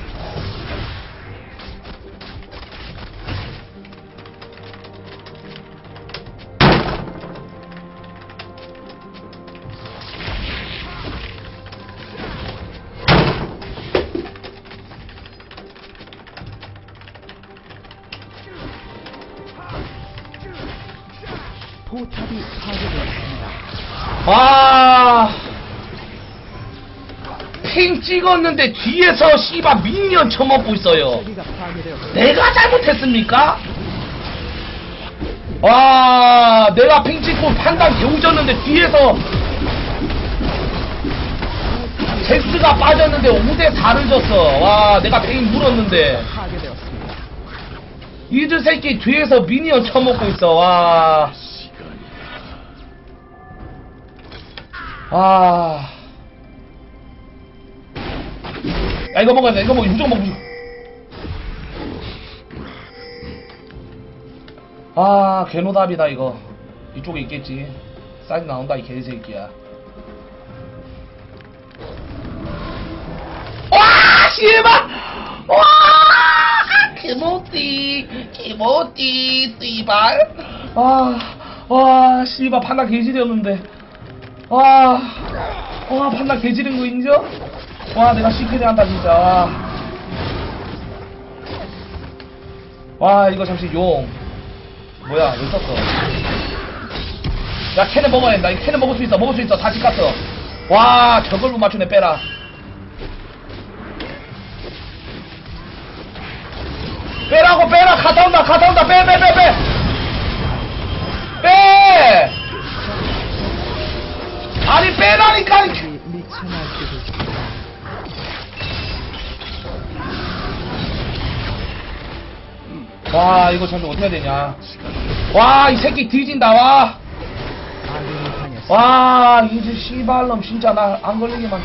포탑이 파괴되었습니다. 와. 핑 찍었는데 뒤에서 씨발 미니언 쳐먹고 있어요. 세기가 파괴되었습니다. 내가 잘못했습니까? 와, 내가 핑 찍고 판단 개우졌는데 뒤에서 제스가 빠졌는데 5대4를 졌어. 와, 내가 핑 물었는데 파괴되었습니다. 이들 새끼 뒤에서 미니언 쳐먹고 있어. 와. 아. 야, 이거 먹어야 돼. 이거 먹어. 무조건 먹어. 아, 개노답이다, 이거. 이쪽에 있겠지. 사이드 나온다, 이 개새끼야. 와, 씨발! 와! 기모띠, 씨발. 와, 씨발, 판다 개지렸는데. 와, 판다 개지른 거 인정? 와, 내가 시크릿 한다, 진짜. 와, 이거 잠시 용. 뭐야, 왜 썼어? 야, 캔을 먹어야 된다. 이 캔을 먹을 수 있어. 다 집갔어. 와, 저걸 못 맞추네, 빼라. 빼라고, 빼라! 갔다 온다! 빼! 빼! 아니, 빼라니까! 미쳐 날뛰고 있습니다. 와, 이거 잠시 어떻게 해야 되냐. 와, 이 새끼 뒤진다, 와. 아군이 당했습니다. 와, 이제 씨발놈 진짜 나 안 걸리기만.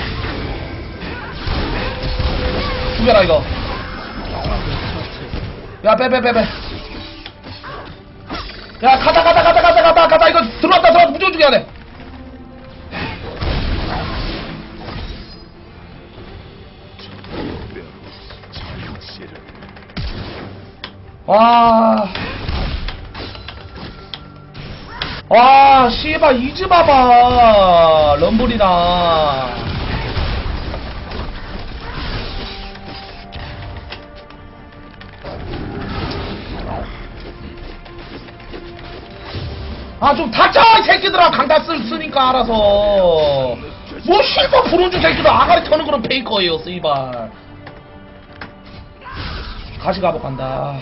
죽여라, 이거. 야, 빼. 야, 가다. 이거 들어왔다. 무조건 죽여야 돼. 와. 와, 씨발, 이즈 봐봐. 럼블이랑. 아, 좀 다쳐, 이 새끼들아. 강타 쓰니까 알아서. 뭐, 씨발, 브론즈 새끼들 아가리 터는 그런 페이커예요, 씨발. 다시 가볼간다.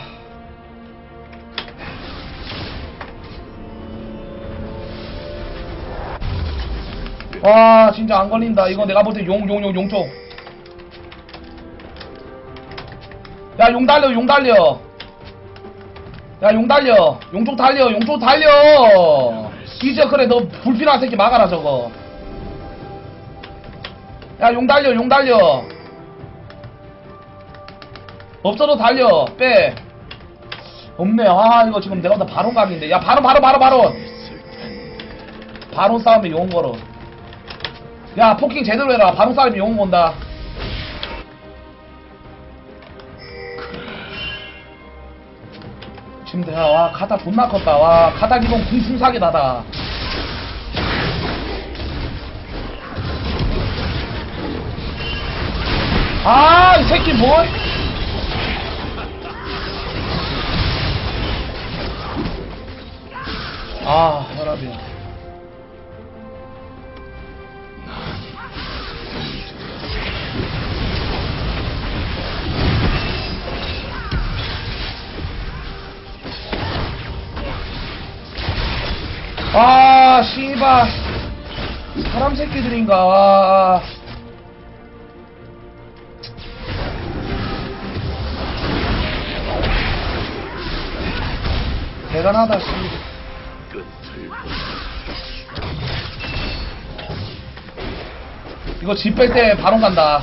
와, 진짜 안 걸린다. 이거 내가 볼 때 용 쪽. 야, 용 달려, 용 달려. 야, 용 달려. 용쪽 달려, 용쪽 달려. 이제 그래, 너 불필요한 새끼 막아라, 저거. 야, 용 달려, 용 달려. 없어도 달려, 빼. 없네. 아, 이거 지금 내가 다 바론 각인데. 야, 바론. 바론 싸움에 용 걸어. 야, 포킹 제대로 해라. 바론 싸움에 용 건다. 지금 야, 와, 가다 존나 컸다. 와, 가다 이건 궁승사기다다. 아, 이 새끼 뭐? 아, 혈압이야. 아, 씨발. 사람 새끼들인가, 와. 대단하다, 씨. 끝을 이거 집 뺄 때 바론 간다.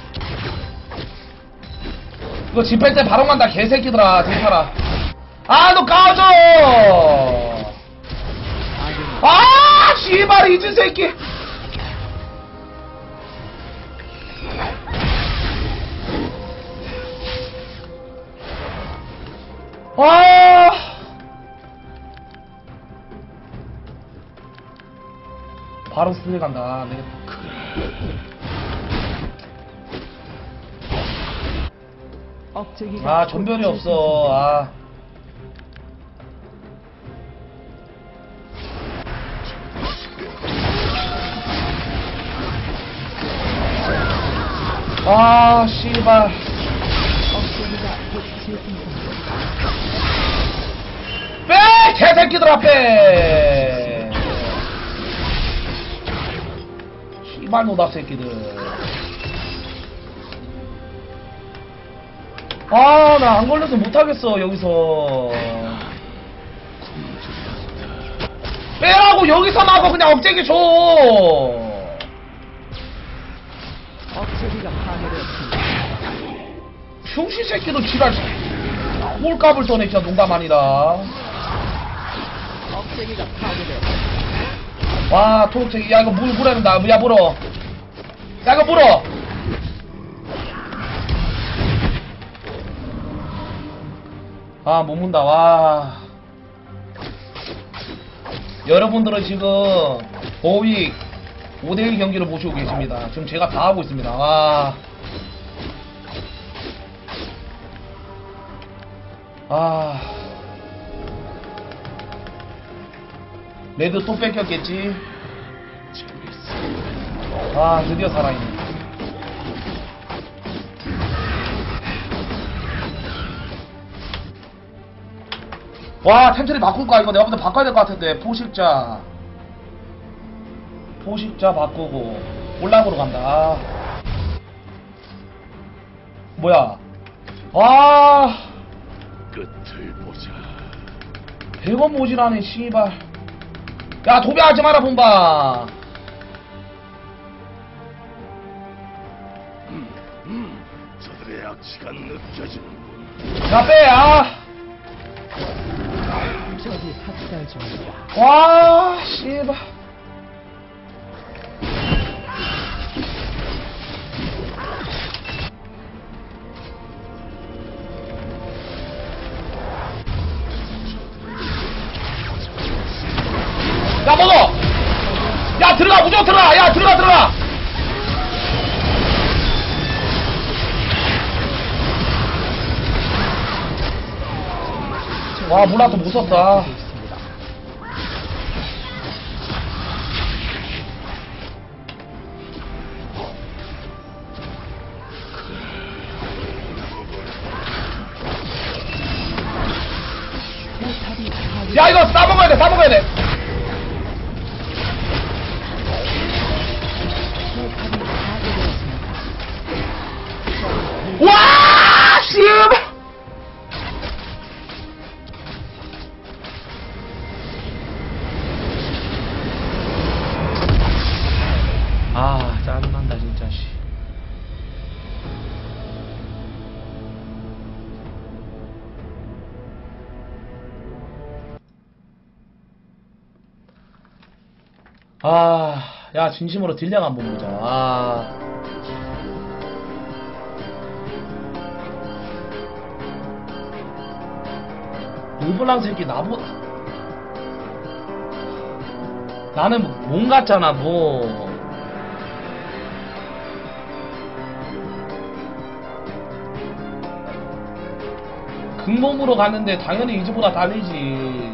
이거 집 뺄 때 바론 간다, 개새끼들아. 대파라. 아, 너 까줘! 아, 씨발, 이즈 새끼. 아. 바로 스틸 간다. 네. 억제기가 아, 전별이 없어. 아. 아, 씨발. 억제기가 곧 재생성됩니다. 빼! 개새끼들 앞에! 씨발 노답 새끼들. 아, 나 안 걸려서 못하겠어, 여기서. 빼라고, 여기서 나고 그냥 억제기 줘! 억제기가 파괴되었습니다. 평시 새끼도 지랄. 꼴값을 떠내, 진짜 농담 아니다. 억제기가 파괴되었습니다. 와, 토록새끼. 야, 이거 물어야 된다. 야, 물어. 야, 이거 물어. 아, 못 문다. 와. 여러분들은 지금 보윅 5대1 경기를 보시고 계십니다. 지금 제가 다 하고 있습니다. 와. 아. 레드 또 뺏겼겠지? 재밌어. 아, 드디어 살아있네. 와, 템트리 바꿀까? 이거 내가 볼 때 바꿔야 될 것 같은데. 포식자 바꾸고 올라보러 간다. 아. 뭐야? 아, 끝을 보자. 100원 모질하네, 씨발. 야, 도배하지 마라, 본방. 저들의 악취가 느껴지는군. 야, 빼, 아. 적이 학살 중입니다. 와, 씨발. 야, 먹어! 야, 들어가! 무조건 들어가! 야, 들어가! 와, 몰라도 못 썼다. 있습니다. 포탑이 파괴. 야, 이거 싸먹어야 돼! 포탑이 파괴되었습니다. 와! 씨! 아, 짜증난다, 진짜, 씨. 아, 야, 진심으로 딜량 한번 보자. 아. 르블랑 새끼 나보다. 나는 몸 같잖아, 뭐. 근몸으로 갔는데 당연히 이즈보다 달리지.